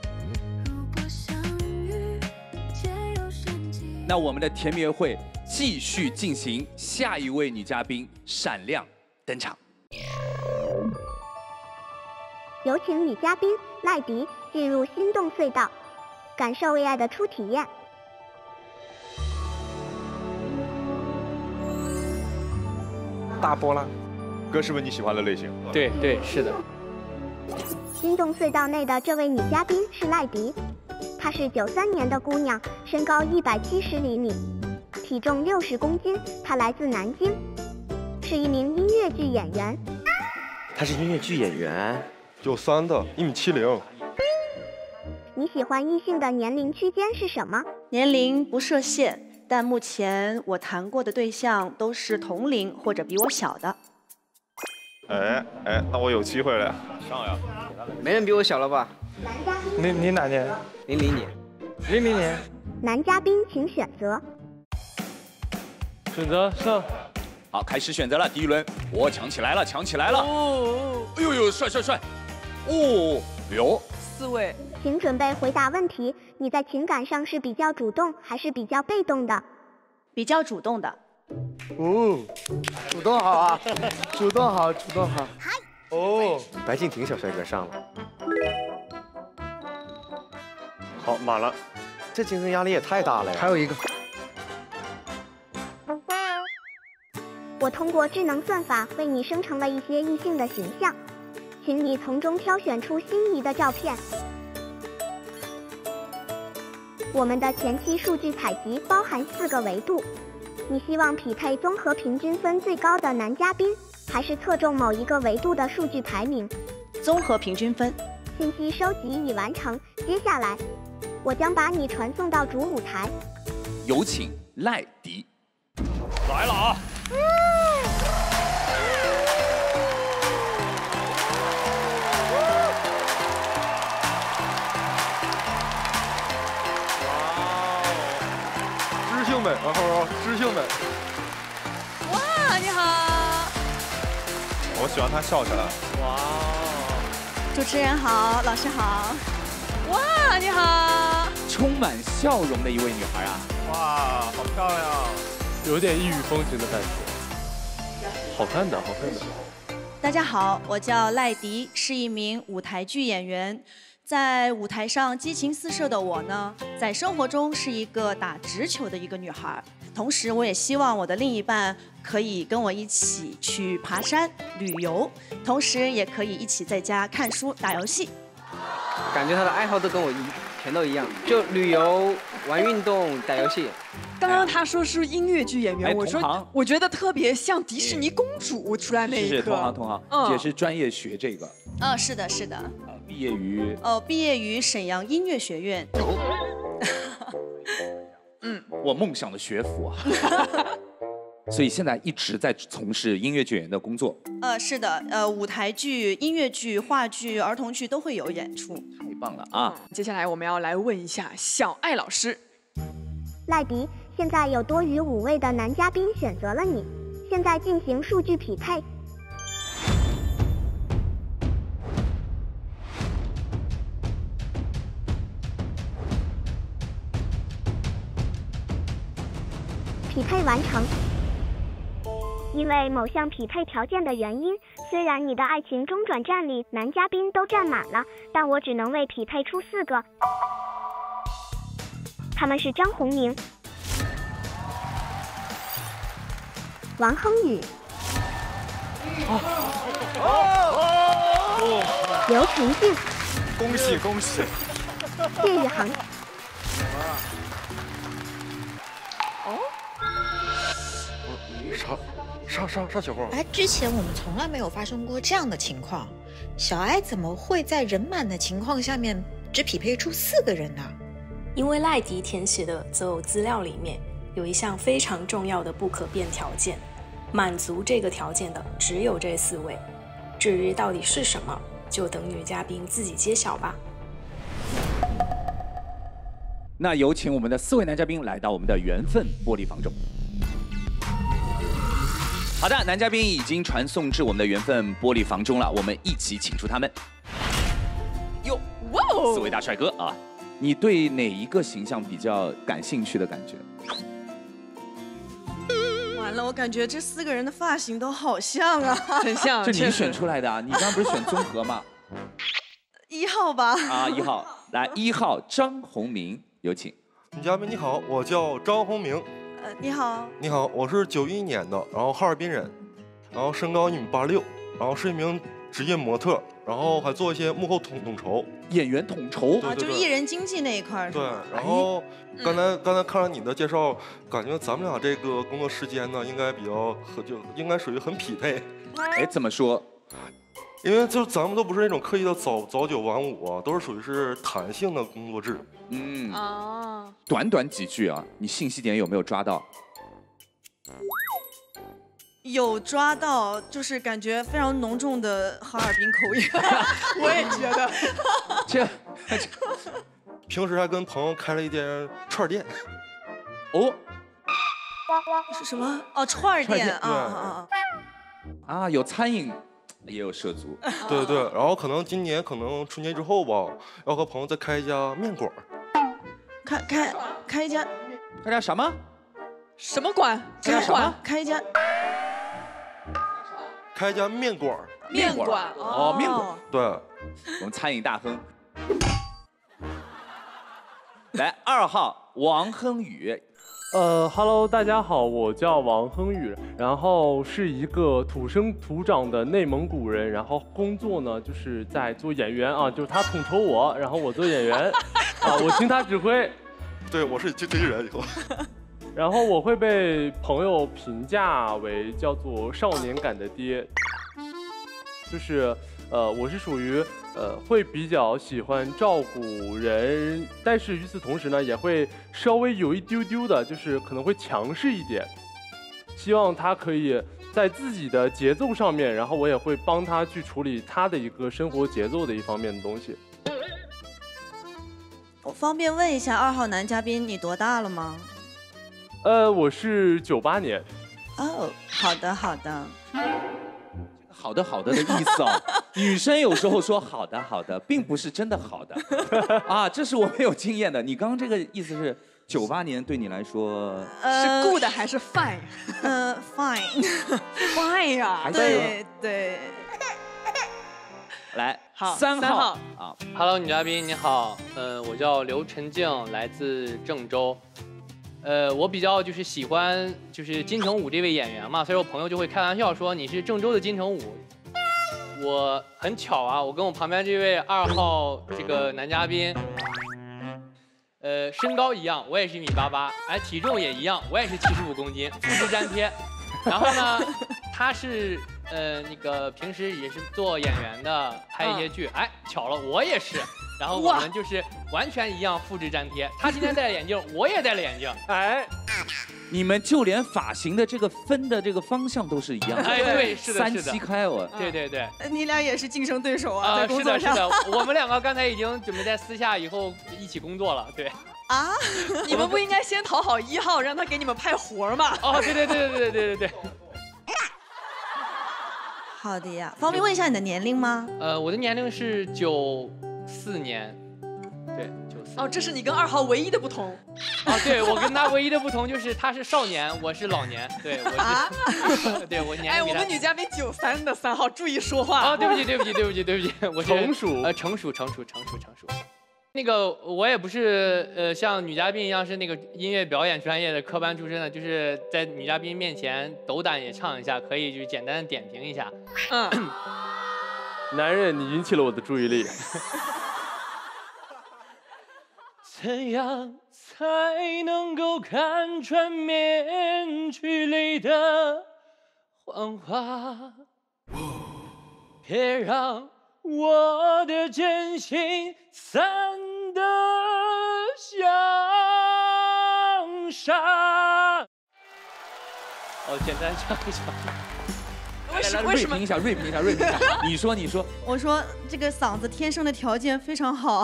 那我们的甜蜜约会继续进行，下一位女嘉宾闪亮登场。 有请女嘉宾赖迪进入心动隧道，感受为爱的初体验。 大波浪， 歌是不是你喜欢的类型？ 对对，是的。 心动隧道内的这位女嘉宾是赖迪，她是93年的姑娘，身高170厘米，体重60公斤。她来自南京，是一名音乐剧演员。 她是音乐剧演员 ，93的，1.70米。 你喜欢异性的年龄区间是什么？ 年龄不设限。但目前我谈过的对象都是同龄或者比我小的。 哎，那我有机会了，上呀！ 没人比我小了吧？ 你哪年 ？00年。 00年。 男嘉宾请选择。 选择上。 好，开始选择了。第一轮，我抢起来了，抢起来了！哦，哎呦，帅！哦，哟 ，4位。 请准备回答问题。你在情感上是比较主动还是比较被动的？ 比较主动的。 哦，主动好啊，主动好。哦，白敬亭小帅哥上了。 好，满了。 这竞争压力也太大了呀。 还有一个。 我通过智能算法为你生成了一些异性的形象，请你从中挑选出心仪的照片。我们的前期数据采集包含4个维度，你希望匹配综合平均分最高的男嘉宾，还是侧重某一个维度的数据排名？ 综合平均分。 信息收集已完成，接下来我将把你传送到主舞台。 有请赖迪。 来了啊！知性们，知性们。 哇，你好！ 我喜欢她笑起来。 哇！ 主持人好，老师好。 哇，你好！ 充满笑容的一位女孩啊！ 哇，好漂亮， 有点异域风情的感觉。好看的，好看的。 大家好，我叫赖迪，是一名舞台剧演员。在舞台上激情四射的我呢，在生活中是一个打直球的一个女孩。同时，我也希望我的另一半可以跟我一起去爬山、旅游，同时也可以一起在家看书、打游戏。 感觉他的爱好都跟我全都一样，就旅游、玩运动、打游戏。 刚刚他说是音乐剧演员，我觉得特别像迪士尼公主出来那一刻。 是同行，也是专业学这个。 是的，是的。 毕业于毕业于沈阳音乐学院。 我梦想的学府啊。所以现在一直在从事音乐剧演员的工作。 是的，舞台剧、音乐剧、话剧、儿童剧都会有演出。 太棒了啊！ 接下来我们要来问一下小艾老师。 赖迪，现在有多余5位的男嘉宾选择了你，现在进行数据匹配。匹配完成。因为某项匹配条件的原因，虽然你的爱情中转站里男嘉宾都占满了，但我只能为匹配出4个。他们是张宏明、王亨宇、刘晨静。 恭喜恭喜！ 谢宇航。 上小红。 之前我们从来没有发生过这样的情况，小艾怎么会在人满的情况下面只匹配出4个人呢？ 因为赖迪填写的择偶资料里面有一项非常重要的不可变条件，满足这个条件的只有这4位。至于到底是什么，就等女嘉宾自己揭晓吧。 那有请我们的4位男嘉宾来到我们的缘分玻璃房中。好的，男嘉宾已经传送至我们的缘分玻璃房中了，我们一起请出他们。哟，哇哦，4位大帅哥啊！你对哪一个形象比较感兴趣的感觉？ 完了，我感觉这4个人的发型都好像啊， 很像。 这你选出来的啊？你刚刚不是选综合吗 ？1号吧。 啊，1号，来1号张宏明，有请。 女嘉宾你好，我叫张宏明。 你好。 你好，我是91年的，然后哈尔滨人，然后身高1.86米，然后是一名职业模特，然后还做一些幕后统筹。 演员统筹啊，就是艺人经纪那一块。 对，然后刚才看了你的介绍，感觉咱们俩这个工作时间呢，应该应该属于很匹配。 哎，怎么说？ 因为就咱们都不是那种刻意的早9晚5啊，都是属于是弹性的工作制。 短短几句啊，你信息点有没有抓到？ 有抓到，就是感觉非常浓重的哈尔滨口音。 我也觉得。 这平时还跟朋友开了一间串店。 哦。 是什么？哦，串店啊，有餐饮。也有涉足， 对，然后可能今年春节之后吧，要和朋友再开一家面馆。 开一家什么？ 什么馆？ 什么馆？开一家面馆。 面馆哦，面馆。 对， 我们餐饮大亨。来2号王亨宇。 Hello， 大家好，我叫王亨宇，然后是一个土生土长的内蒙古人，然后工作呢就是在做演员啊，就是他统筹我，然后我做演员，我听他指挥。 对，我是经纪人以后。 然后我会被朋友评价为叫做少年感的爹，就是我是属于会比较喜欢照顾人，但是与此同时呢，也会稍微有一丢丢的，就是可能会强势一点，希望他可以在自己的节奏上面，然后我也会帮他去处理他的一个生活节奏的一方面的东西。 我方便问一下2号男嘉宾，你多大了吗？ 我是98年。 哦，好的。 好的好的的意思哦。女生有时候说好的好的，并不是真的好的啊，这是我没有经验的。你刚刚这个意思是98年对你来说是 good 还是 fine？ fine 呀， 对。 来， 好 3号啊 ，Hello， 女嘉宾你好，我叫刘晨静，来自郑州。我比较就是喜欢就是金城武这位演员嘛，所以我朋友就会开玩笑说你是郑州的金城武。我很巧啊，我跟我旁边这位2号这个男嘉宾，身高一样，我也是1.88米，哎，体重也一样，我也是75公斤，复制粘贴。然后呢，他是那个平时也是做演员的，拍一些剧，哎，巧了，我也是。然后我们就是完全一样，复制粘贴。他今天戴了眼镜，我也戴了眼镜。哎， 你们就连发型的这个分的这个方向都是一样的。 哎，对，是的，是的。 3七开我。 对对对。 你俩也是竞争对手啊，在工作上。 是的，是的。我们2个刚才已经准备在私下以后一起工作了。对。 啊？你们不应该先讨好1号，让他给你们派活吗？ 哦，对对对对对对对对。 好的呀，方便问一下你的年龄吗？ 我的年龄是94年，对，94。 哦，这是你跟2号唯一的不同。 哦，对，我跟他唯一的不同就是他是少年，我是老年。对，我是，对我年龄。 哎，我们女嘉宾93的3号，注意说话。 哦，对不起，对不起，对不起，对不起，我成熟， 成熟。那个我也不是像女嘉宾一样是那个音乐表演专业的科班出身的，就是在女嘉宾面前斗胆也唱一下，可以就简单的点评一下。 男人，你引起了我的注意力。 怎样才能够看穿面具里的谎话？别让我的真心散得像沙。哦，简单唱一唱。 为什么？瑞平一下。你说。 我说这个嗓子天生的条件非常好。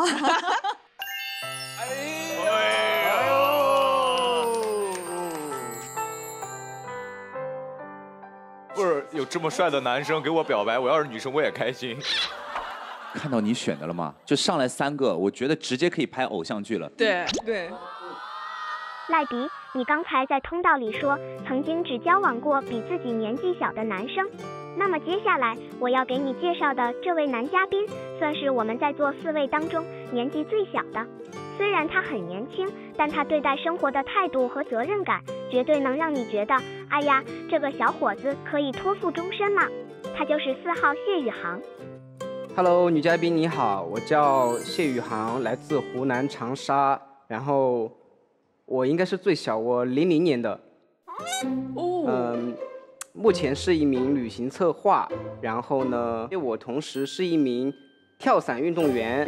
不是有这么帅的男生给我表白，我要是女生我也开心。 看到你选的了吗？就上来3个，我觉得直接可以拍偶像剧了。 对。 赖迪，你刚才在通道里说曾经只交往过比自己年纪小的男生，那么接下来我要给你介绍的这位男嘉宾，算是我们在座4位当中年纪最小的。虽然他很年轻，但他对待生活的态度和责任感，绝对能让你觉得，哎呀，这个小伙子可以托付终身了。他就是4号谢宇航。 Hello， 女嘉宾你好，我叫谢宇航，来自湖南长沙，然后我应该是最小，我00年的。目前是一名旅行策划，然后呢，我同时是一名跳伞运动员。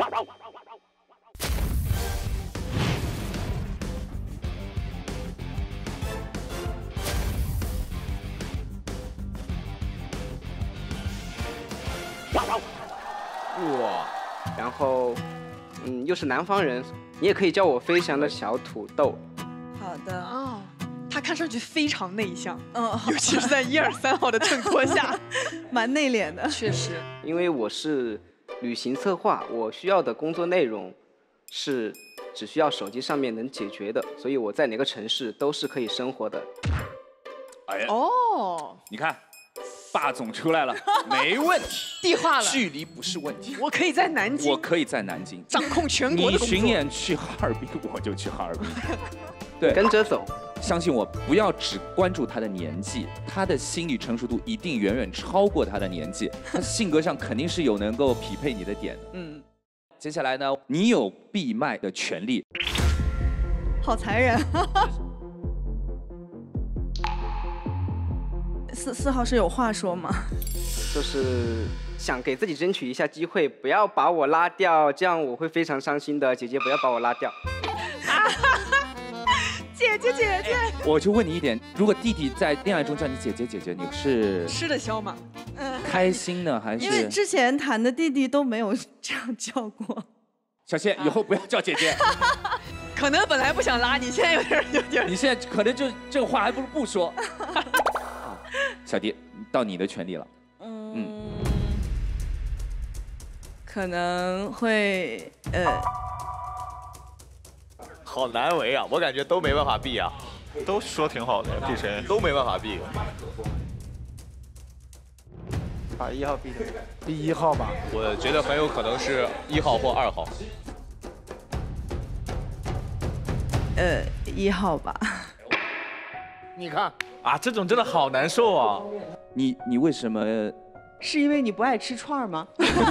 哇，然后，又是南方人，你也可以叫我飞翔的小土豆。 好的哦，他看上去非常内向，尤其是在1、2、3号的衬托下， 蛮内敛的。 确实， 因为我是旅行策划，我需要的工作内容是只需要手机上面能解决的，所以我在哪个城市都是可以生活的。 哎呀，你看。霸总出来了，没问题， 地化了， 距离不是问题。 我可以在南京， 我可以在南京掌控全国的工作。 你巡演去哈尔滨，我就去哈尔滨。 对，跟着走。 相信我，不要只关注他的年纪，他的心理成熟度一定远远超过他的年纪，他性格上肯定是有能够匹配你的点的。接下来呢，你有闭麦的权利。 好残忍。4号是有话说吗？ 就是想给自己争取一下机会，不要把我拉掉，这样我会非常伤心的。姐姐，不要把我拉掉。 姐姐， 我就问你一点，如果弟弟在恋爱中叫你姐姐，你是吃得消吗？ 开心呢还是？ 因为之前谈的弟弟都没有这样叫过。 小谢，以后不要叫姐姐。 可能本来不想拉你，现在有点。 你现在可能就这个话还不如不说。小弟，到你的权利了。 可能会好难为啊，我感觉都没办法避啊。 都说挺好的，避谁都没办法避。 把1号避掉，避1号吧。 我觉得很有可能是1号或2号。 1号吧。 你看啊，这种真的好难受啊。 你为什么？ 是因为你不爱吃串吗？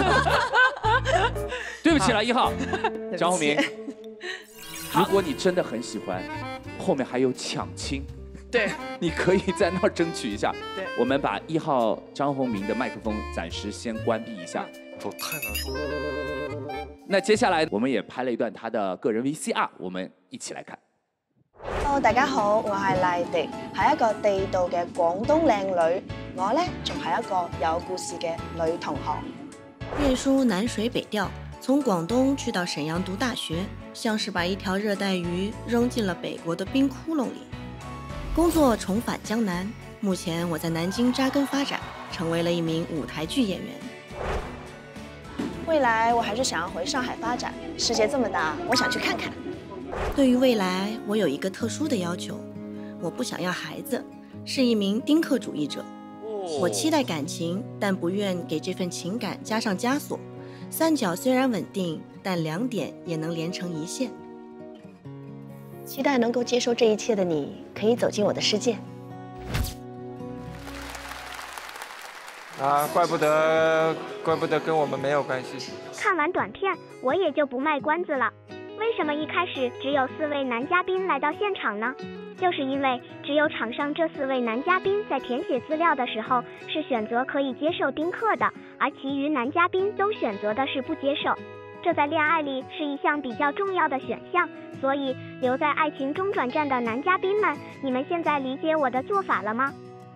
对不起了，1号，张宏明。如果你真的很喜欢，后面还有抢亲， 对， 你可以在那儿争取一下。 对， 我们把1号张宏明的麦克风暂时先关闭一下。 这太难受了。 那接下来我们也拍了一段他的个人 VCR， 我们一起来看。 Hello， 大家好，我係賴迪，係一個地道嘅廣東靚女。我呢，仲係一個有故事嘅女同學。 念書南水北調，從廣東去到沈陽讀大學，像是把一條熱帶魚扔進了北國的冰窟窿裡。工作重返江南，目前我在南京扎根發展，成為了一名舞台劇演員。 未來我還是想要回上海發展，世界這麼大，我想去看看。 對於未來，我有一個特殊的要求，我不想要孩子，是一名丁克主義者。我期待感情，但不願給這份情感加上枷鎖。三角雖然穩定，但2點也能連成一線。 期待能夠接受這一切的你，可以走進我的世界。 啊，怪不得跟我們沒有關係。 看完短片，我也就不賣關子了。為什麼一開始只有4位男嘉賓來到現場呢？就是因為只有場上這4位男嘉賓在填寫資料的時候是選擇可以接受丁克的，而其餘男嘉賓都選擇的是不接受。這在戀愛裡是一項比較重要的選項，所以留在愛情中轉站的男嘉賓們，你們現在理解我的做法了嗎？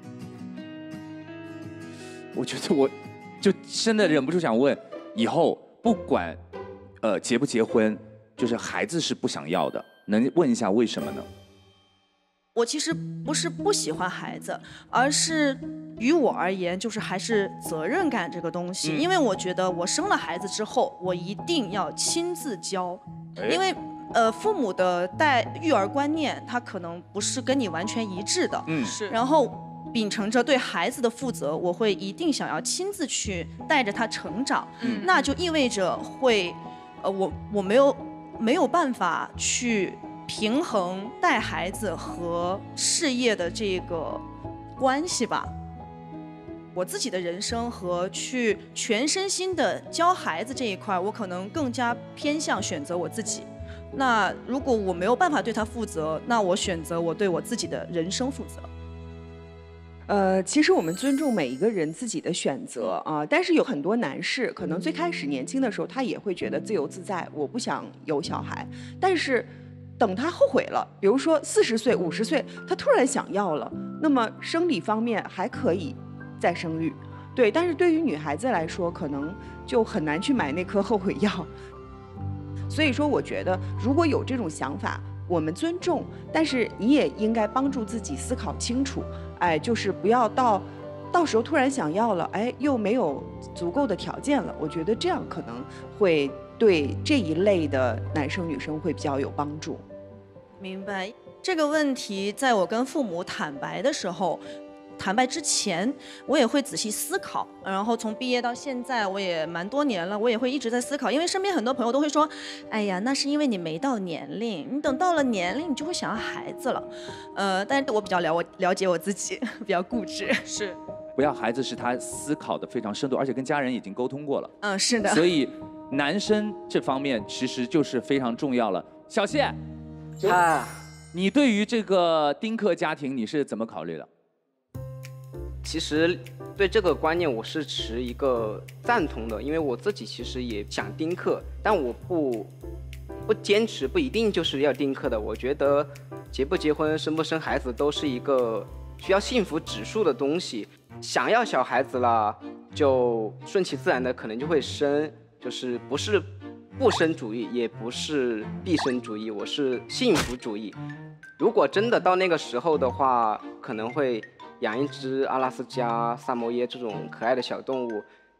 我覺得我就真的忍不住想問，以後不管結不結婚，就是孩子是不想要的，能問一下為什麼呢？ 我其實不是不喜歡孩子，而是於我而言，就是還是責任感這個東西。因為我覺得我生了孩子之後，我一定要親自教，因為父母的帶育兒觀念，他可能不是跟你完全一致的。 是。 然後秉承着對孩子的負責，我會一定想要親自去帶着他成長。那就意味着會，我沒有辦法去平衡帶孩子和事業的這個關係吧。我自己的人生和去全身心的教孩子這一塊，我可能更加偏向選擇我自己。那如果我沒有辦法對他負責，那我選擇我對我自己的人生負責。 其實我們尊重每一個人自己的選擇啊，但是有很多男士可能最開始年輕的時候，他也會覺得自由自在，我不想有小孩。但是等他後悔了，比如說40歲、50歲，他突然想要了，那麼生理方面還可以再生育，對。但是對於女孩子來說，可能就很難去買那顆後悔藥。所以說，我覺得如果有這種想法，我們尊重，但是你也應該幫助自己思考清楚。哎，就是不要到時候突然想要了，哎，又沒有足夠的條件了。我覺得這樣可能會對這一類的男生女生會比較有幫助。 明白。這個問題在我跟父母坦白的時候，坦白之前，我也會仔細思考。然後從畢業到現在，我也蠻多年了，我也會一直在思考。因為身邊很多朋友都會說，哎呀，那是因為你沒到年齡，你等到了年齡，你就會想要孩子了。但是我比較了解我自己，比較固執。 是。 不要孩子是他思考的非常深度，而且跟家人已經溝通過了。 是的。 所以男生這方面其實就是非常重要了。小謝，你對於這個丁克家庭你是怎麼考慮的？ 其實對這個觀念我是持一個贊同的，因為我自己其實也想丁克，但我不堅持，不一定就是要丁克的。我覺得結不結婚、生不生孩子都是一個需要幸福指數的東西。想要小孩子了，就順其自然的可能就會生，就是不是不生主義，也不是必生主義，我是幸福主義。如果真的到那個時候的話，可能會養一隻阿拉斯加、薩摩耶這種可愛的小動物，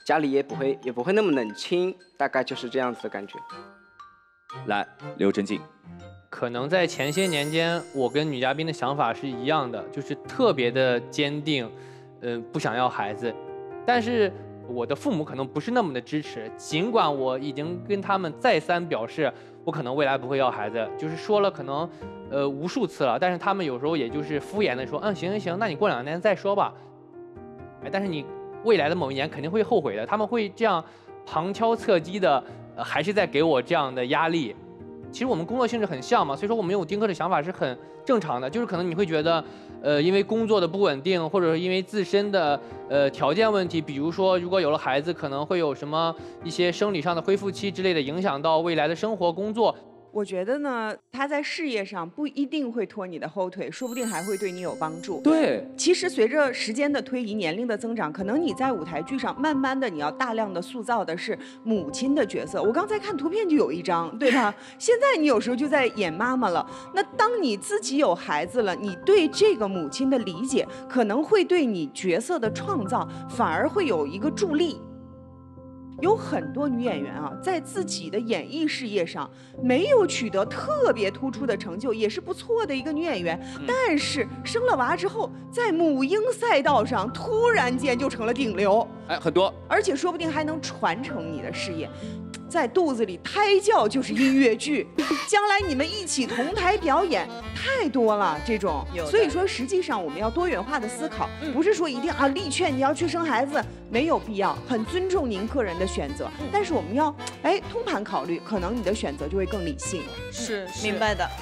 家里也不会那么冷清，大概就是这样子的感觉。 来，刘晨静。 可能在前些年间，我跟女嘉宾的想法是一样的，就是特别的坚定，不想要孩子。但是我的父母可能不是那么的支持，尽管我已经跟他们再三表示，我可能未来不会要孩子，就是说了可能无数次了，但是他们有时候也就是敷衍的说，行，那你过2年再说吧。但是你未来的某一年肯定会后悔的，他们会这样旁敲侧击的，还是在给我这样的压力。其实我们工作性质很像嘛，所以说我们有丁克的想法是很正常的，就是可能你会觉得，因为工作的不稳定，或者是因为自身的条件问题，比如说如果有了孩子，可能会有什么一些生理上的恢复期之类的，影响到未来的生活工作。 我觉得呢，他在事业上不一定会拖你的后腿，说不定还会对你有帮助。 对， 其实随着时间的推移，年龄的增长，可能你在舞台剧上慢慢的，你要大量的塑造的是母亲的角色。我刚才看图片就有一张，对吧？现在你有时候就在演妈妈了。那当你自己有孩子了，你对这个母亲的理解，可能会对你角色的创造反而会有一个助力。有很多女演员啊，在自己的演艺事业上没有取得特别突出的成就，也是不错的一个女演员。但是生了娃之后，在母婴赛道上突然间就成了顶流， 很多， 而且说不定还能传承你的事业。在肚子里胎教就是音乐剧，将来你们一起同台表演，太多了这种。所以说，实际上我们要多元化的思考，不是说一定力劝你要去生孩子，没有必要，很尊重您个人的选择。但是我们要通盘考虑，可能你的选择就会更理性。 是明白的。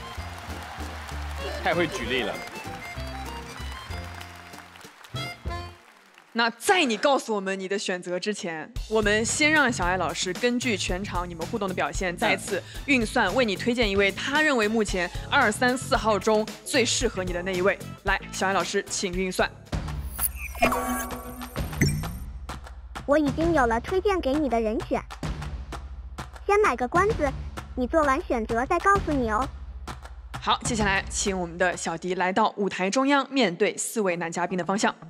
太会举例了。 那在你告诉我们你的选择之前，我们先让小艾老师根据全场你们互动的表现，再次运算，为你推荐一位他认为目前2、3、4号中最适合你的那一位。来，小艾老师，请运算。 我已经有了推荐给你的人选，先买个关子，你做完选择再告诉你哦。 好，接下来请我们的小迪来到舞台中央，面对4位男嘉宾的方向。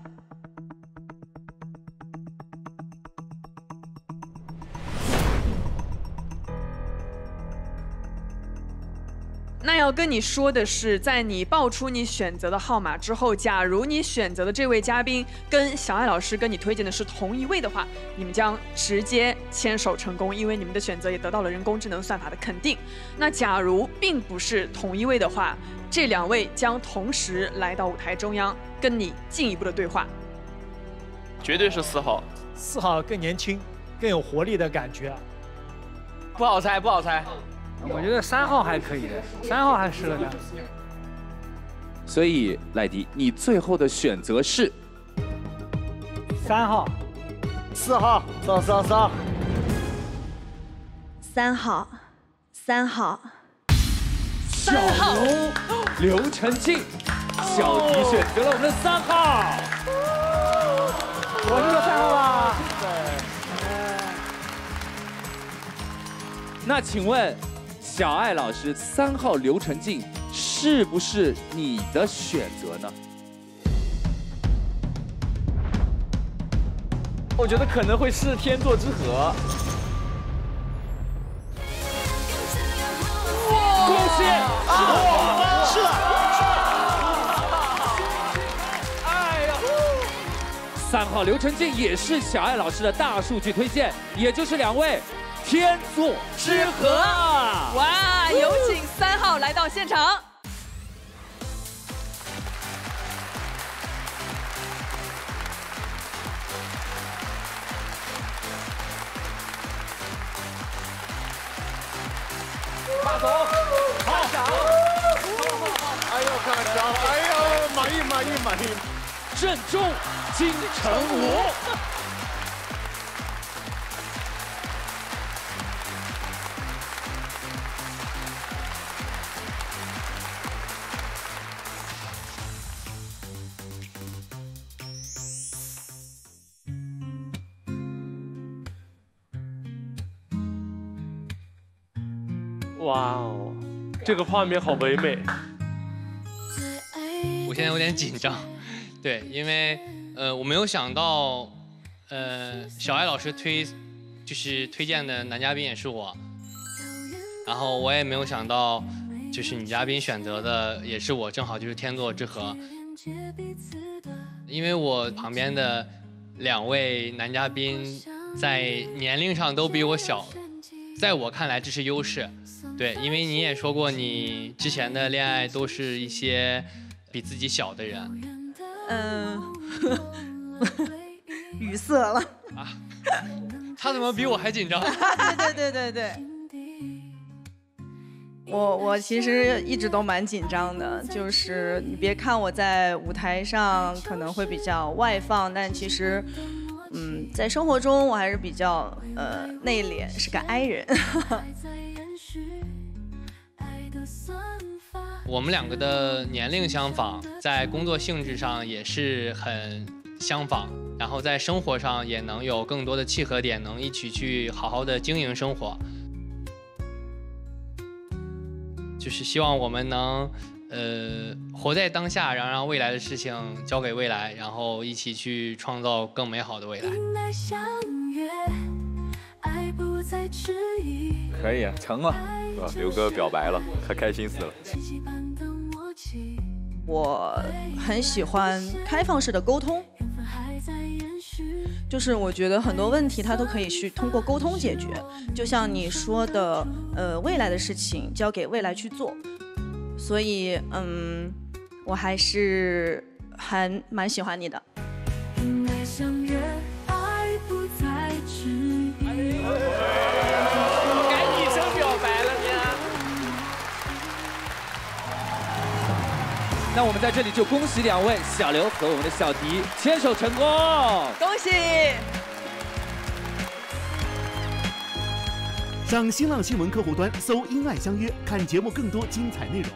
那要跟你说的是，在你报出你选择的号码之后，假如你选择的这位嘉宾跟小艾老师跟你推荐的是同一位的话，你们将直接牵手成功，因为你们的选择也得到了人工智能算法的肯定。那假如并不是同一位的话，这2位将同时来到舞台中央，跟你进一步的对话。 绝对是4号 ，4号更年轻，更有活力的感觉。 不好猜，不好猜。 我觉得3号还可以的，3号还适合他。 所以赖迪，你最后的选择是 3号、 4号，上。 3号，3号 ，3号，刘晨静，小迪选择了我们的3号。 我就是3号啦。 那请问，小艾老师3号刘晨静是不是你的选择呢？ 我觉得可能会是天作之合。 恭喜！ 是的。 哎呀，3号刘晨静也是小艾老师的大数据推荐，也就是2位。天作之合！ 哇，有请3号来到现场。 马总，好奖！ 哎呦，看奖！哎呦，满意！ 正中金城武。 哇哦，这个画面好唯美。 我现在有点紧张，对，因为我没有想到， 小艾老师就是推荐的男嘉宾也是我，然后我也没有想到，就是女嘉宾选择的也是我，正好就是天作之合。因为我旁边的2位男嘉宾在年龄上都比我小，在我看来这是优势。对，因为你也说过，你之前的恋爱都是一些比自己小的人。 语塞了啊！他怎么比我还紧张？ 对。我其实一直都蛮紧张的，就是你别看我在舞台上可能会比较外放，但其实，在生活中我还是比较内敛，是个 I 人。 我们2个的年龄相仿，在工作性质上也是很相仿，然后在生活上也能有更多的契合点，能一起去好好的经营生活。就是希望我们能，活在当下，然后让未来的事情交给未来，然后一起去创造更美好的未来。 可以啊，成啊，是吧？刘哥表白了，可开心死了。 我很喜欢开放式的沟通，就是我觉得很多问题它都可以去通过沟通解决，就像你说的，未来的事情交给未来去做，所以我还蛮喜欢你的。 该女生表白了呢。 那我们在这里就恭喜2位小刘和我们的小迪牵手成功， 恭喜！ 上新浪新闻客户端搜“因爱相约”，看节目更多精彩内容。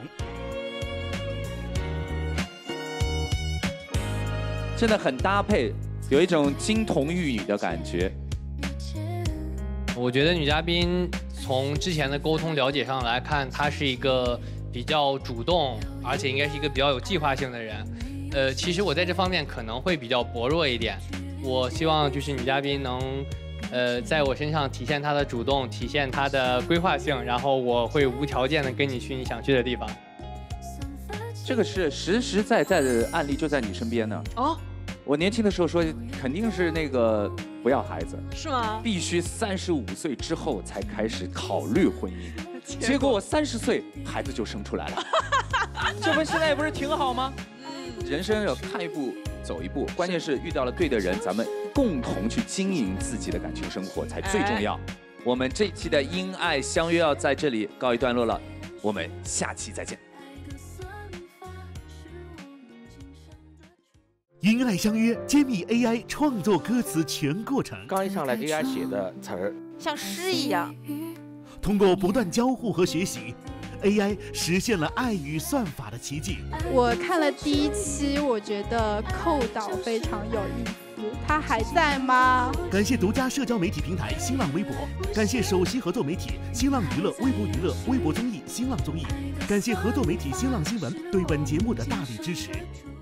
真的很搭配，有一种金童玉女的感觉。 我觉得女嘉宾从之前的沟通了解上来看，她是一个比较主动，而且应该是一个比较有计划性的人。其实我在这方面可能会比较薄弱一点。我希望就是女嘉宾能，在我身上体现她的主动，体现她的规划性，然后我会无条件的跟你去你想去的地方。 这个是实实在在的案例，就在你身边呢。 哦， 我年轻的时候说，肯定是那个不要孩子， 是吗？ 必须35岁之后才开始考虑婚姻。结果我30岁，孩子就生出来了。这不现在不是挺好吗？人生要看一步走一步，关键是遇到了对的人，咱们共同去经营自己的感情生活才最重要。我们这一期的因爱相约要在这里告一段落了，我们下期再见。 因爱相约，揭秘 AI 创作歌词全过程。 刚一上来 AI 写的词儿像诗一样。 通过不断交互和学习 ，AI 实现了爱与算法的奇迹。 我看了第1期，我觉得寇导非常有意思。他还在吗？ 感谢独家社交媒体平台新浪微博，感谢首席合作媒体新浪娱乐、微博娱乐、微博综艺、新浪综艺，感谢合作媒体新浪新闻对本节目的大力支持。